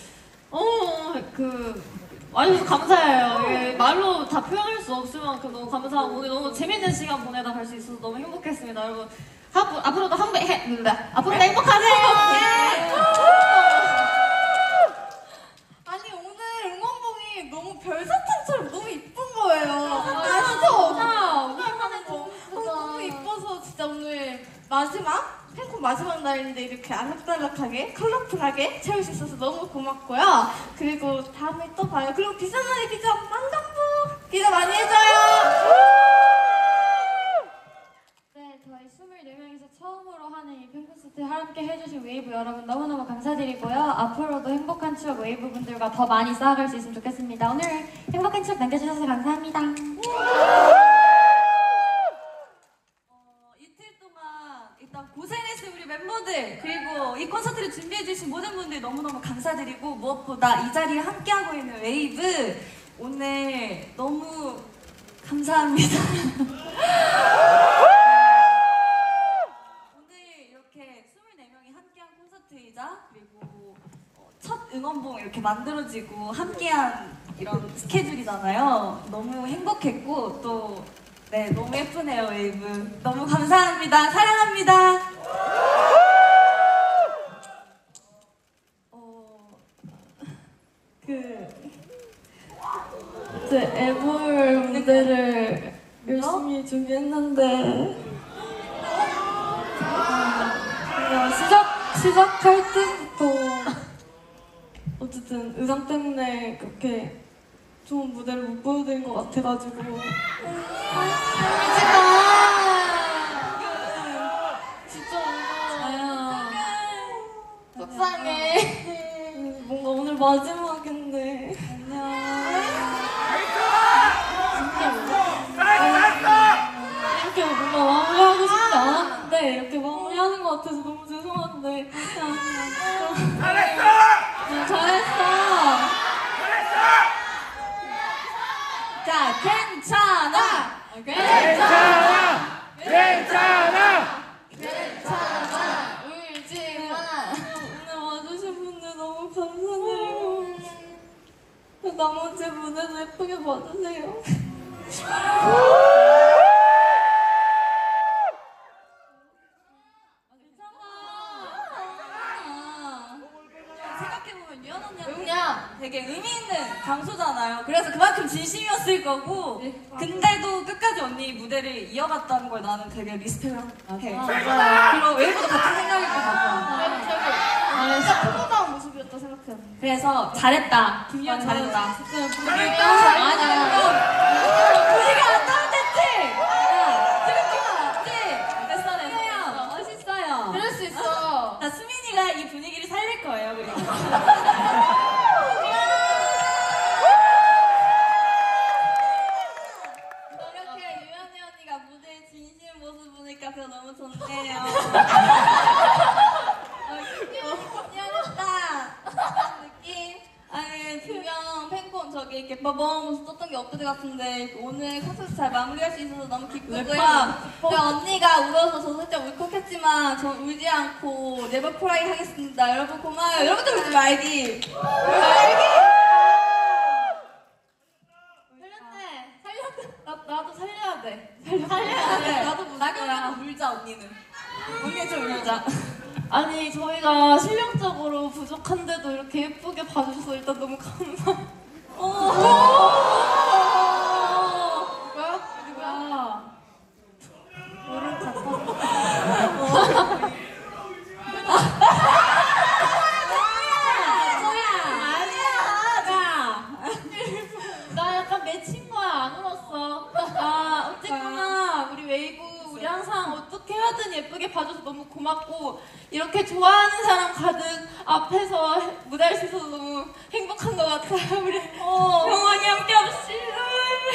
S5: 와주셔서 감사해요. 예, 말로 다 표현할 수 없을 만큼 너무 감사하고 오늘 너무 재밌는 시간 보내다 갈 수 있어서 너무 행복했습니다. 여러분 앞으로도 앞으로도 행복하세요.
S4: 아니 오늘 응원봉이 너무 별사탕처럼 너무 이쁜 거예요. 너무 이뻐서 진짜 오늘 팬콘 마지막 날인데 이렇게 알록달록하게 컬러풀하게 채울 수 있어서 너무 고맙고요. 그리고 다음에 또 봐요. 그리고 비싼날의 비전 만감부 기대 많이 해줘요.
S5: 네, 저희 24명이서 처음으로 하는 이 팬콘서트 함께 해주신 웨이브 여러분 너무너무 감사드리고요. 앞으로도 행복한 추억 웨이브 분들과 더 많이 쌓아갈 수 있으면 좋겠습니다. 오늘 행복한 추억 남겨주셔서 감사합니다.
S1: 이틀 동안 일단 고생했어요, 우리 멤버들. 그리고 이 콘서트를 준비해주신 모든 분들 너무너무 감사드리고 무엇보다 이 자리에 함께하고 있는 웨이브 오늘 너무 감사합니다. 이렇게 24명이 함께한 콘서트이자 그리고 첫 응원봉 이렇게 만들어지고 함께한 이런 스케줄이잖아요. 너무 행복했고 또 네, 너무 예쁘네요, 웨이브. 너무 감사합니다. 사랑합니다.
S18: 이제 애볼 무대를 열심히 준비했는데 시작할 때부터 어쨌든 의상 때문에 그렇게 좋은 무대를 못 보여드린 것 같아가지고
S5: 속상해.
S18: 뭔가 오늘 마지막인데 이렇게 뭔가 마무리하고 싶지 않았는데 이렇게 마무리하는 것 같아서 너무 죄송한데 잘했어.
S1: 자, 괜찮아.
S5: 울지 마.
S18: 감사드리고 나머지 무대도 예쁘게 봐주세요.
S1: 생각해보면 유연 언니한테
S7: 그냥
S1: 되게 의미 있는 장소잖아요. 그래서 그만큼 진심이었을 거고, 근데도 끝까지 언니 무대를 이어갔다는 걸 나는 되게 리스펙을 해.
S4: 맞아요.
S1: 그리고 웨이브도 같은 생각일 것 같아.
S4: 진짜 풍부한 모습이었다 생각해요.
S1: 그래서 잘했다. 김유연 잘했다.
S4: 아니야.
S1: 분위기 안 따뜻했지? 됐어. 멋있어요.
S7: 그럴 수 있어.
S1: 자, 수민이가 이 분위기를 살릴 거예요, 그리고.
S4: 이렇게 유연이 언니가 무대에 진심 모습 보니까 제가 너무 좋네요. 미안했다. 그런 느낌. 아니 분명 팬콘 저기 이렇게 빠밤 썼던 게 엊그제 같은데 오늘 콘서트 잘 마무리할 수 있어서 너무 기쁘고요. 그 언니가 울어서 저 살짝 울컥했지만 전 울지 않고 네버 크라이 하겠습니다. 여러분 고마워요. 여러분들 울지 말기.
S5: 나도 살려야 돼.
S1: 살려야 돼. 나도 나경이도 울자, 언니는. 언니 좀 울자.
S5: 아니 저희가 실력적으로 부족한데도 이렇게 예쁘게 봐주셔서 일단 너무 감사. 누구야?
S4: 모른 척.
S5: 나 약간 맺힌 거야. 안 울었어. 아 어쨌거나 우리 웨이브 우리 항상 어떻게 하든 예쁘게 봐줘서 너무 고맙고 이렇게 좋아하는 사람 가득 앞에서 무대할 수 있어서 너무 행복한 것 같아요. 우리 영원히 함께 합시다.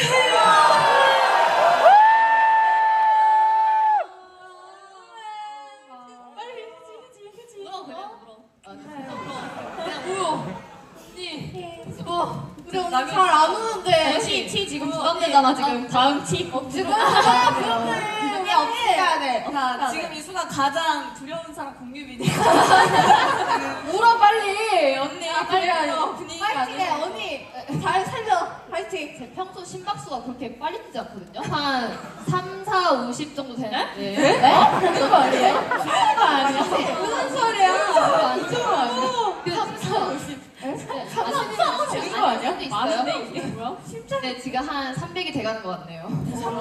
S4: 우리 오늘 잘 안 우는데.
S5: 티 지금 부담되잖아 지금. 다음 티.
S4: 지금
S5: 지금
S4: 언니 없애야 돼.
S1: 자, 지금 이 순간 가장 두려운 사람 공유빈이.
S5: 울어 빨리 언니.
S4: 빨리
S5: 분위기가
S4: 파이팅해 언니. 잘 살려. 파이팅.
S5: 제 평소 심박수가 그렇게 빨리 뛰지 않거든요. 한 3, 4, 50 정도 되는데.
S4: 네?
S5: 그거 아니에요? 그거 아니야?
S4: 무슨 소리야?
S5: 안 좋은 거 아니야? 3, 4, 50. 3, 4, 50 되는 거 아니야? 많은데 이게 뭐야? 네, 지금 한 300이 돼가는 것 같네요.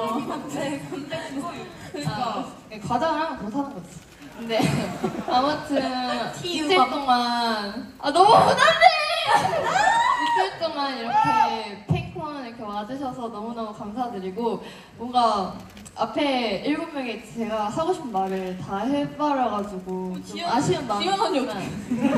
S5: 300 과장을 하면 더 사는 거지. 근데 아무튼 이틀 동안 너무 부담돼! 이틀 동안 이렇게 팬콘 이렇게 와주셔서 너무너무 감사드리고 뭔가 앞에 7명이 제가 하고 싶은 말을 다 해버려가지고 좀 아쉬운 마음이
S1: 지연 언니
S5: 있지만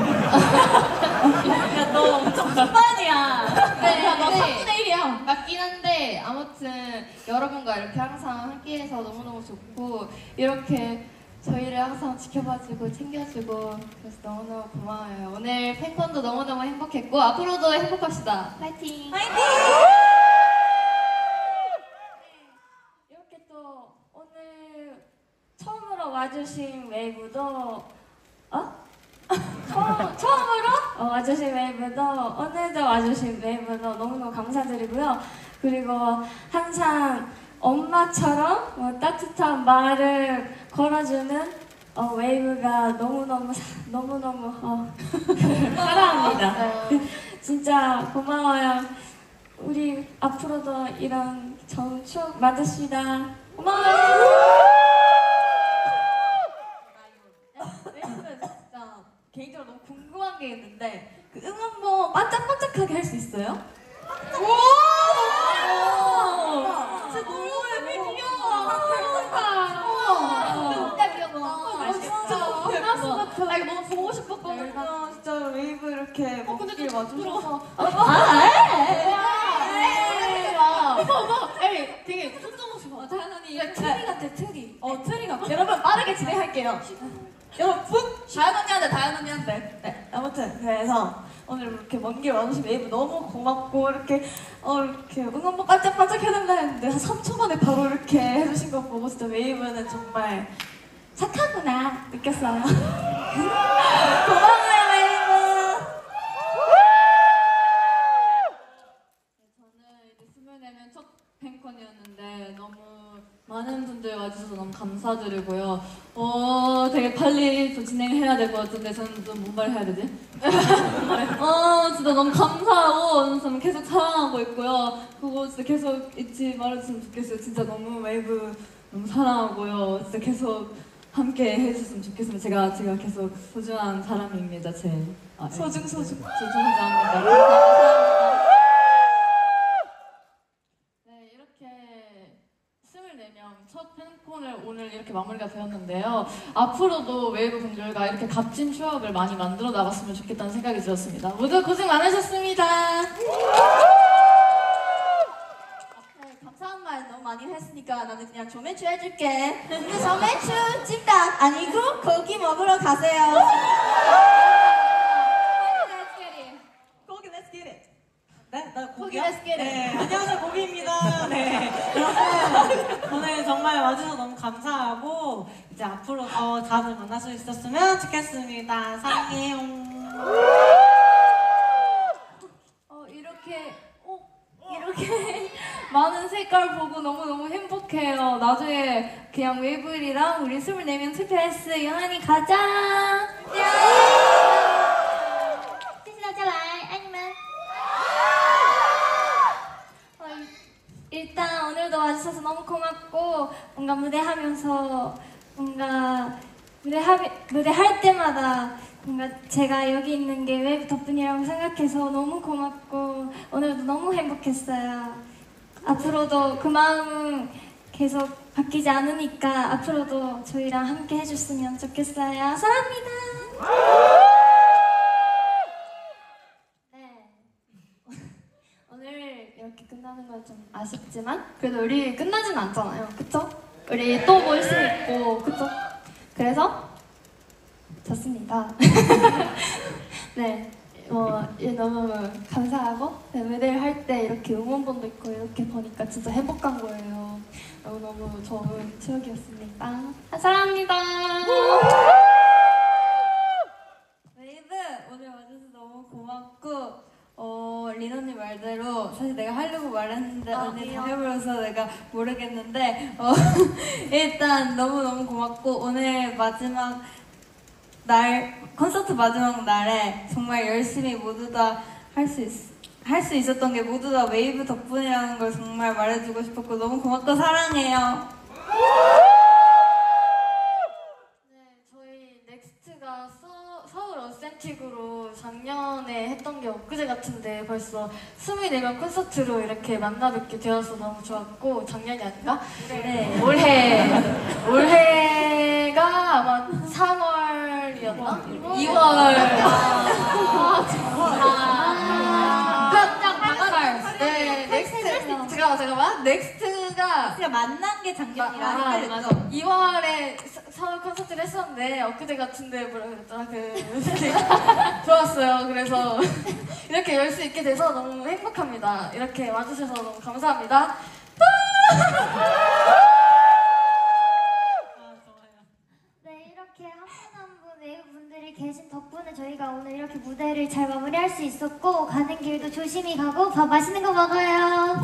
S1: 야, 너 엄청 큰반이야.
S5: 네, 너 3분의 1이야. 맞긴 한데 아무튼 여러분과 이렇게 항상 함께해서 너무너무 좋고 이렇게 저희를 항상 지켜봐주고 챙겨주고 그래서 너무너무 고마워요. 오늘 팬콘도 너무너무 행복했고 앞으로도 행복합시다. 파이팅!
S1: 파이팅!
S13: 이렇게 또 오늘 처음으로 와주신 웨이브도 처음으로 와주신 웨이브도 오늘도 와주신 웨이브도 너무너무 감사드리고요. 그리고 항상 엄마처럼 따뜻한 말을 걸어주는 웨이브가 너무너무 사랑합니다. 진짜 고마워요. 우리 앞으로도 이런 좋은 추억 만듭시다. 고마워요.
S1: 웨이브는 진짜 개인적으로 너무 궁금한 게 있는데 그 응원봉 반짝반짝하게 할 수 있어요? 진짜 너무 예쁘게 귀여워.
S4: 진짜 귀엽다.
S1: 진짜 이거 너무 보고 싶었거든요. 진짜 웨이브 이렇게 먼길 와주셔서.
S5: 되게 손정없이 봐.
S1: 다현언니 트리 같아, 트리. 트리 같아. 여러분 빠르게 진행할게요. 여러분 다현언니한테. 네, 아무튼 그래서 오늘 이렇게 먼 길 와주신 웨이브 너무 고맙고 이렇게 응원봉 반짝반짝 해달라 했는데 한 3초 만에 바로 이렇게 해주신 거 보고 진짜 웨이브는 정말 착하구나 느꼈어요. 고마워요 웨이브.
S5: 감사드리고요. 되게 빨리 또 진행해야 될 것 같은데 저는 좀 뭔 말을 해야 되지? 진짜 너무 감사하고 저는 계속 사랑하고 있고요. 그거 진짜 계속 잊지 말아줬으면 좋겠어요. 진짜 너무 웨이브 너무 사랑하고요. 진짜 계속 함께 해주셨으면 좋겠습니다. 제가 계속 소중한 사람입니다. 소중합니다. 감사합니다. 네, 이렇게 24명 첫 팬콘을 오늘 이렇게 마무리가 되었는데요. 앞으로도 웨이브 분들과 이렇게 값진 추억을 많이 만들어 나갔으면 좋겠다는 생각이 들었습니다. 모두 고생 많으셨습니다.
S4: 감사한 말 너무 많이 했으니까 나는 그냥 조매추 해줄게. 근데 조매추 찜닭 아니고 고기 먹으러 가세요. 고기 let's get it.
S8: 네? 나
S4: 고기
S8: 고기요?
S4: let's get it.
S8: 네, 안녕하세요, 고기입니다. 네. 여러분, 오늘 정말 와주셔서 너무 감사하고, 이제 앞으로 더 자주 만날 수 있었으면 좋겠습니다. 사랑해요.
S5: 이렇게 많은 색깔 보고 너무너무 행복해요. 나중에 그냥 웨이블이랑 우리 24명 TPS 연한이 가자.
S6: 谢谢大家来，爱你们。
S13: 일단 오늘도 와주셔서 너무 고맙고 뭔가 무대하면서 뭔가 무대 할 때마다 뭔가 제가 여기 있는 게 웨이브 덕분이라고 생각해서 너무 고맙고 오늘도 너무 행복했어요. 앞으로도 그 마음은 계속 바뀌지 않으니까 앞으로도 저희랑 함께 해줬으면 좋겠어요. 사랑합니다.
S5: 네. 오늘 이렇게 끝나는 건 좀 아쉽지만 그래도 우리 끝나진 않잖아요. 그쵸? 우리 또 볼 수 있고 그쵸? 그래서 좋습니다. 네, 너무 감사하고 네, 무대를 할 때 이렇게 응원본도 있고 이렇게 보니까 진짜 행복한 거예요. 너무너무 좋은 추억이었습니다. 사랑합니다. 웨이브 오늘 와줘서 너무 고맙고 리너님 말대로 사실 내가 하려고 말했는데 언니 다 해버려서 내가 모르겠는데 일단 너무너무 고맙고 오늘 마지막 콘서트 마지막 날에 정말 열심히 모두 다 할 수 있었던 게 모두 다 웨이브 덕분이라는 걸 정말 말해주고 싶었고 너무 고맙고 사랑해요. 네, 저희 넥스트가 서울 어센틱으로 작년에 했던 게 엊그제 같은데 벌써 24명 콘서트로 이렇게 만나 뵙게 되어서 너무 좋았고 작년이 아닌가? 네, 올해가 아마 3월이었나? 2월. 네, 넥스트. 잠깐만. 넥스트가
S4: 그냥 만난 게 작년이라 헷갈렸죠.
S5: 2월에 서울 콘서트를 했었는데 엊그제 같은데 뭐라 그랬더라 좋았어요. 그래서 이렇게 열 수 있게 돼서 너무 행복합니다. 이렇게 와주셔서 너무 감사합니다.
S6: 네, 이렇게 한 분 한 분 웨이브 분들이 계신 덕분에 저희가 오늘 이렇게 무대를 잘 마무리할 수 있었고 가는 길도 조심히 가고 밥 맛있는 거 먹어요.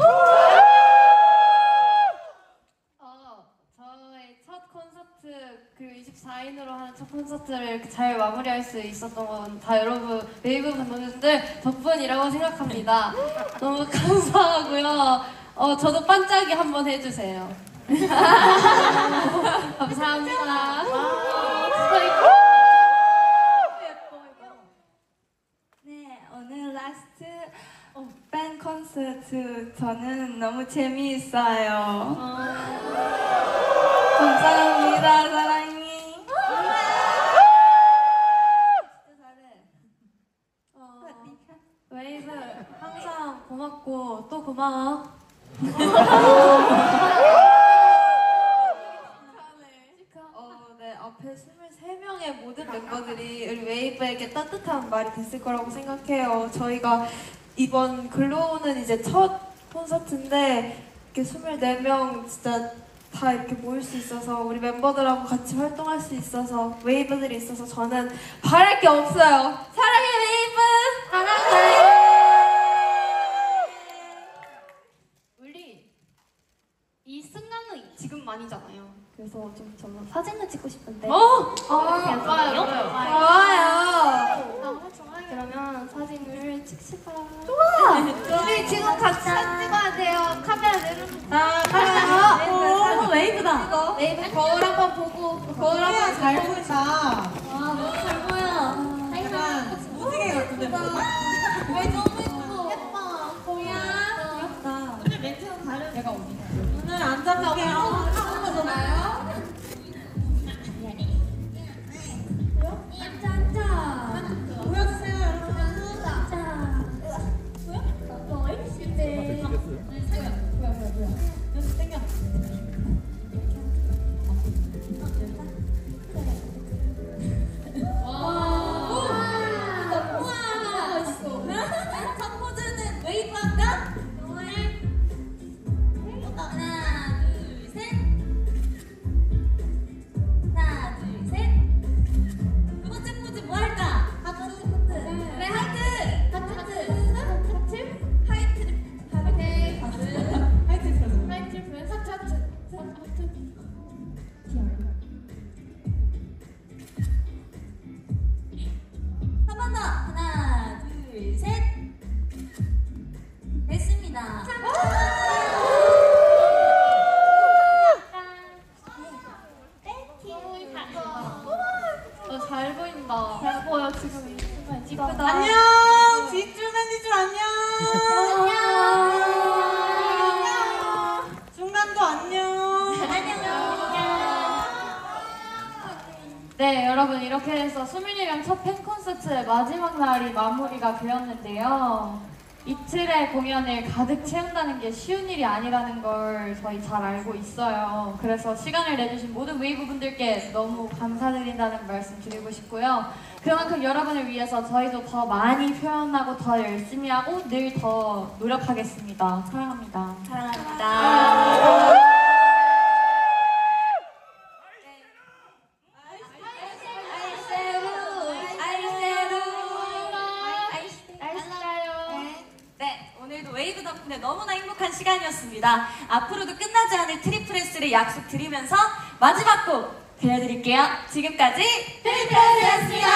S5: 저의 첫 콘서트 그리고 24인으로 하는 첫 콘서트를 이렇게 잘 마무리할 수 있었던 건 다 여러분 웨이브 분들 덕분이라고 생각합니다. 너무 감사하고요. 저도 반짝이 한번 해주세요. 감사합니다.
S13: 네, 오늘 라스트 팬 콘서트 저는 너무 재미있어요. 감사합니다, 사랑해. 웨이브 항상 고맙고 또 고마워.
S18: 네, 앞에 23명의 모든 멤버들이 우리 웨이브에게 따뜻한 말이 됐을 거라고 생각해요. 저희가 이번 글로우는 이제 첫 콘서트인데 이렇게 24명 진짜 다 이렇게 모일 수 있어서 우리 멤버들하고 같이 활동할 수 있어서 웨이브들이 있어서 저는 바랄 게 없어요. 사랑해 웨이브! 사랑해!
S5: 우리 이 순간은 지금만이잖아요. 그
S13: 그래서 좀 저 사진을 찍고 싶은데.
S5: 좋아요.
S13: 그러면 사진을 찍시다.
S4: 좋아. 우리 지금 같이 사진 찍어야 돼요. 카메라 내려놓고.
S1: 오, 웨이브다.
S4: 웨이브 거울 한번 보고. 거울 한번
S8: 잘 보인다.
S13: 너무 잘 보여.
S8: 무지개 같은데.
S4: 왜 너무 예뻐.
S13: 뭐야?
S1: 귀엽다.
S4: 오늘 멘트는 다른.
S1: 내가 어디?
S8: 오늘 안 잡을게요. 보여주세요, 여러분. 연습 땡겨.
S1: 첫 포즈는 웨이브 할까? 하나, 둘, 셋. 하나, 둘, 셋. 두 번째 포즈 뭐 할까? 하트. 그래, 하트. 한 번 더. 하나, 둘, 셋. 됐습니다.
S5: 잘 보인다.
S13: 잘 보여 지금 정말 찍어다.
S8: 안녕. 뒷줄 매니줄 안녕. 중간도 안녕.
S5: 네, 여러분 이렇게 해서 수민이랑 첫 팬 콘서트의 마지막 날이 마무리가 되었는데요. 이틀의 공연을 가득 채운다는 게 쉬운 일이 아니라는 걸 저희 잘 알고 있어요. 그래서 시간을 내주신 모든 웨이브 분들께 너무 감사드린다는 말씀 드리고 싶고요. 그만큼 여러분을 위해서 저희도 더 많이 표현하고 더 열심히 하고 늘 더 노력하겠습니다. 사랑합니다.
S1: 사랑합니다. 네, 오늘도 웨이브 덕분에 너무나 행복한 시간이었습니다. 앞으로도 끝나지 않을 트리플 S를 약속드리면서 마지막 곡 들려드릴게요. 지금까지 트리플 S였습니다.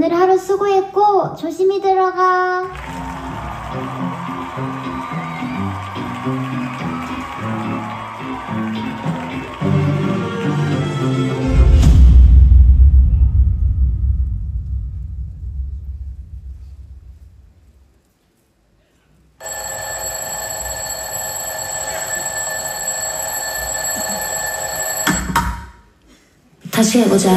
S6: 오늘 하루 수고했고 조심히 들어가.
S9: 다시 해보자.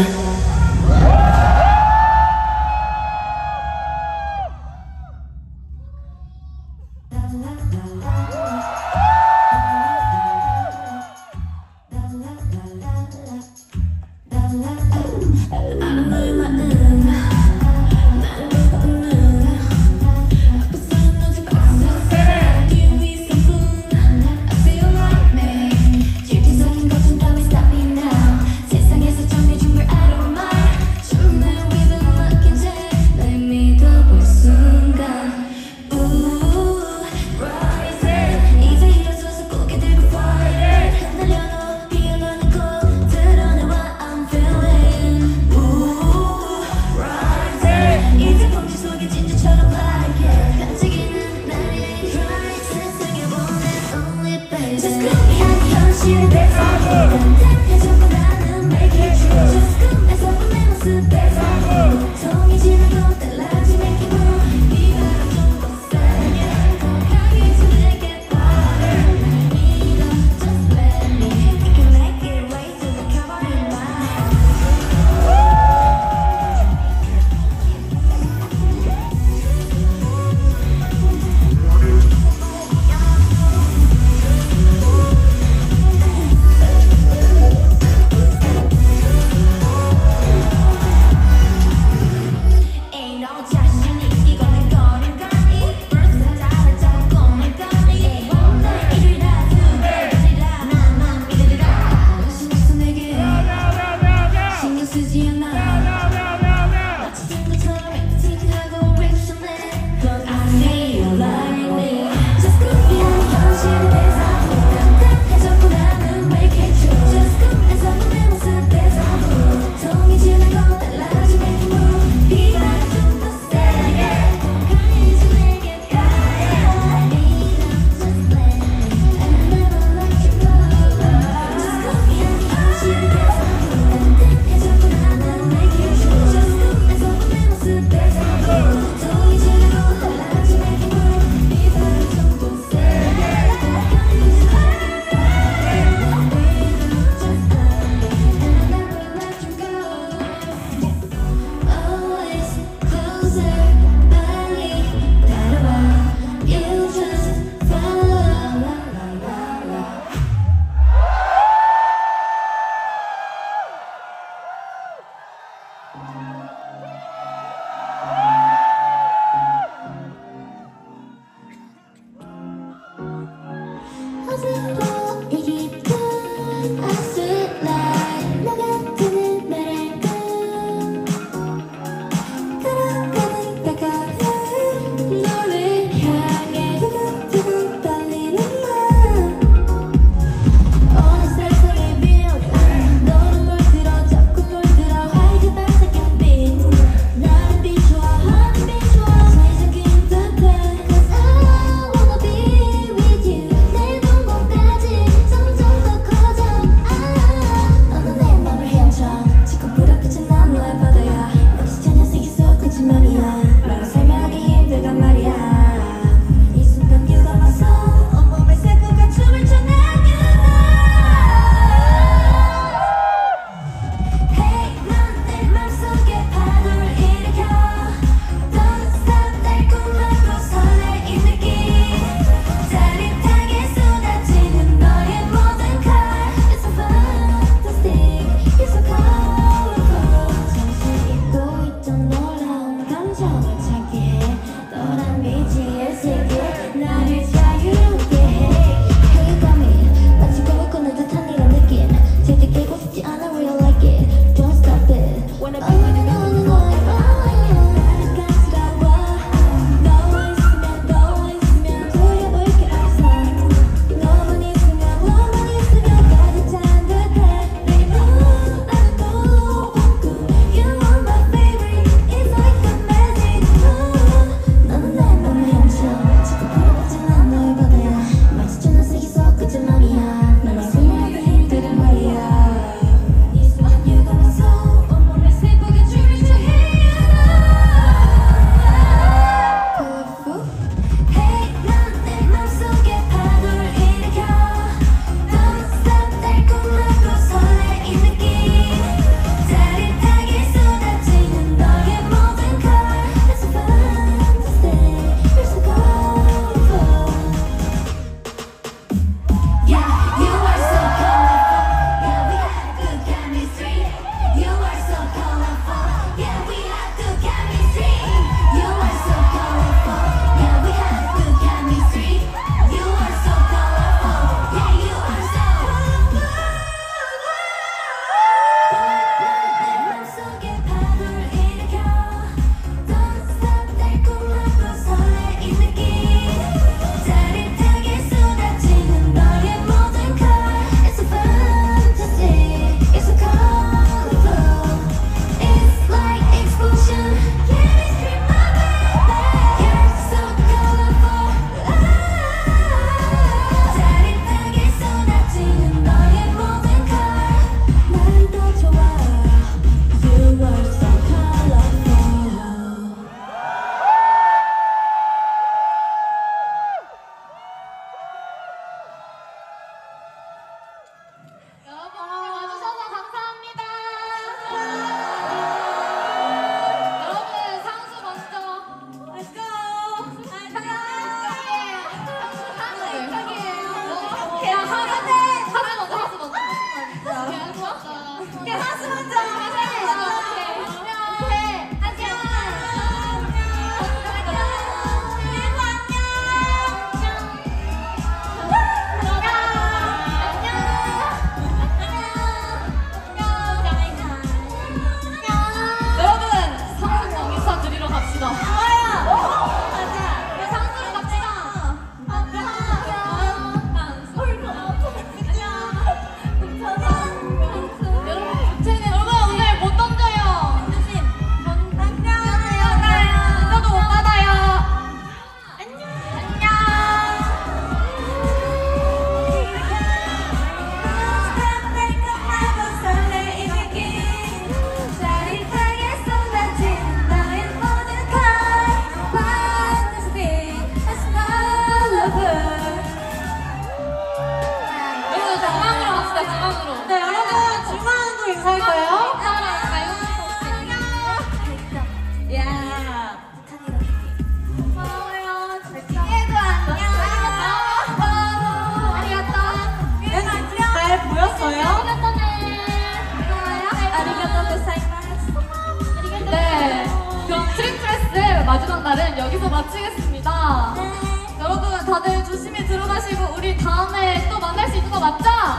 S5: 만날은 여기서 마치겠습니다. 여러분 다들 조심히 들어가시고 우리 다음에 또 만날 수 있는 거 맞죠?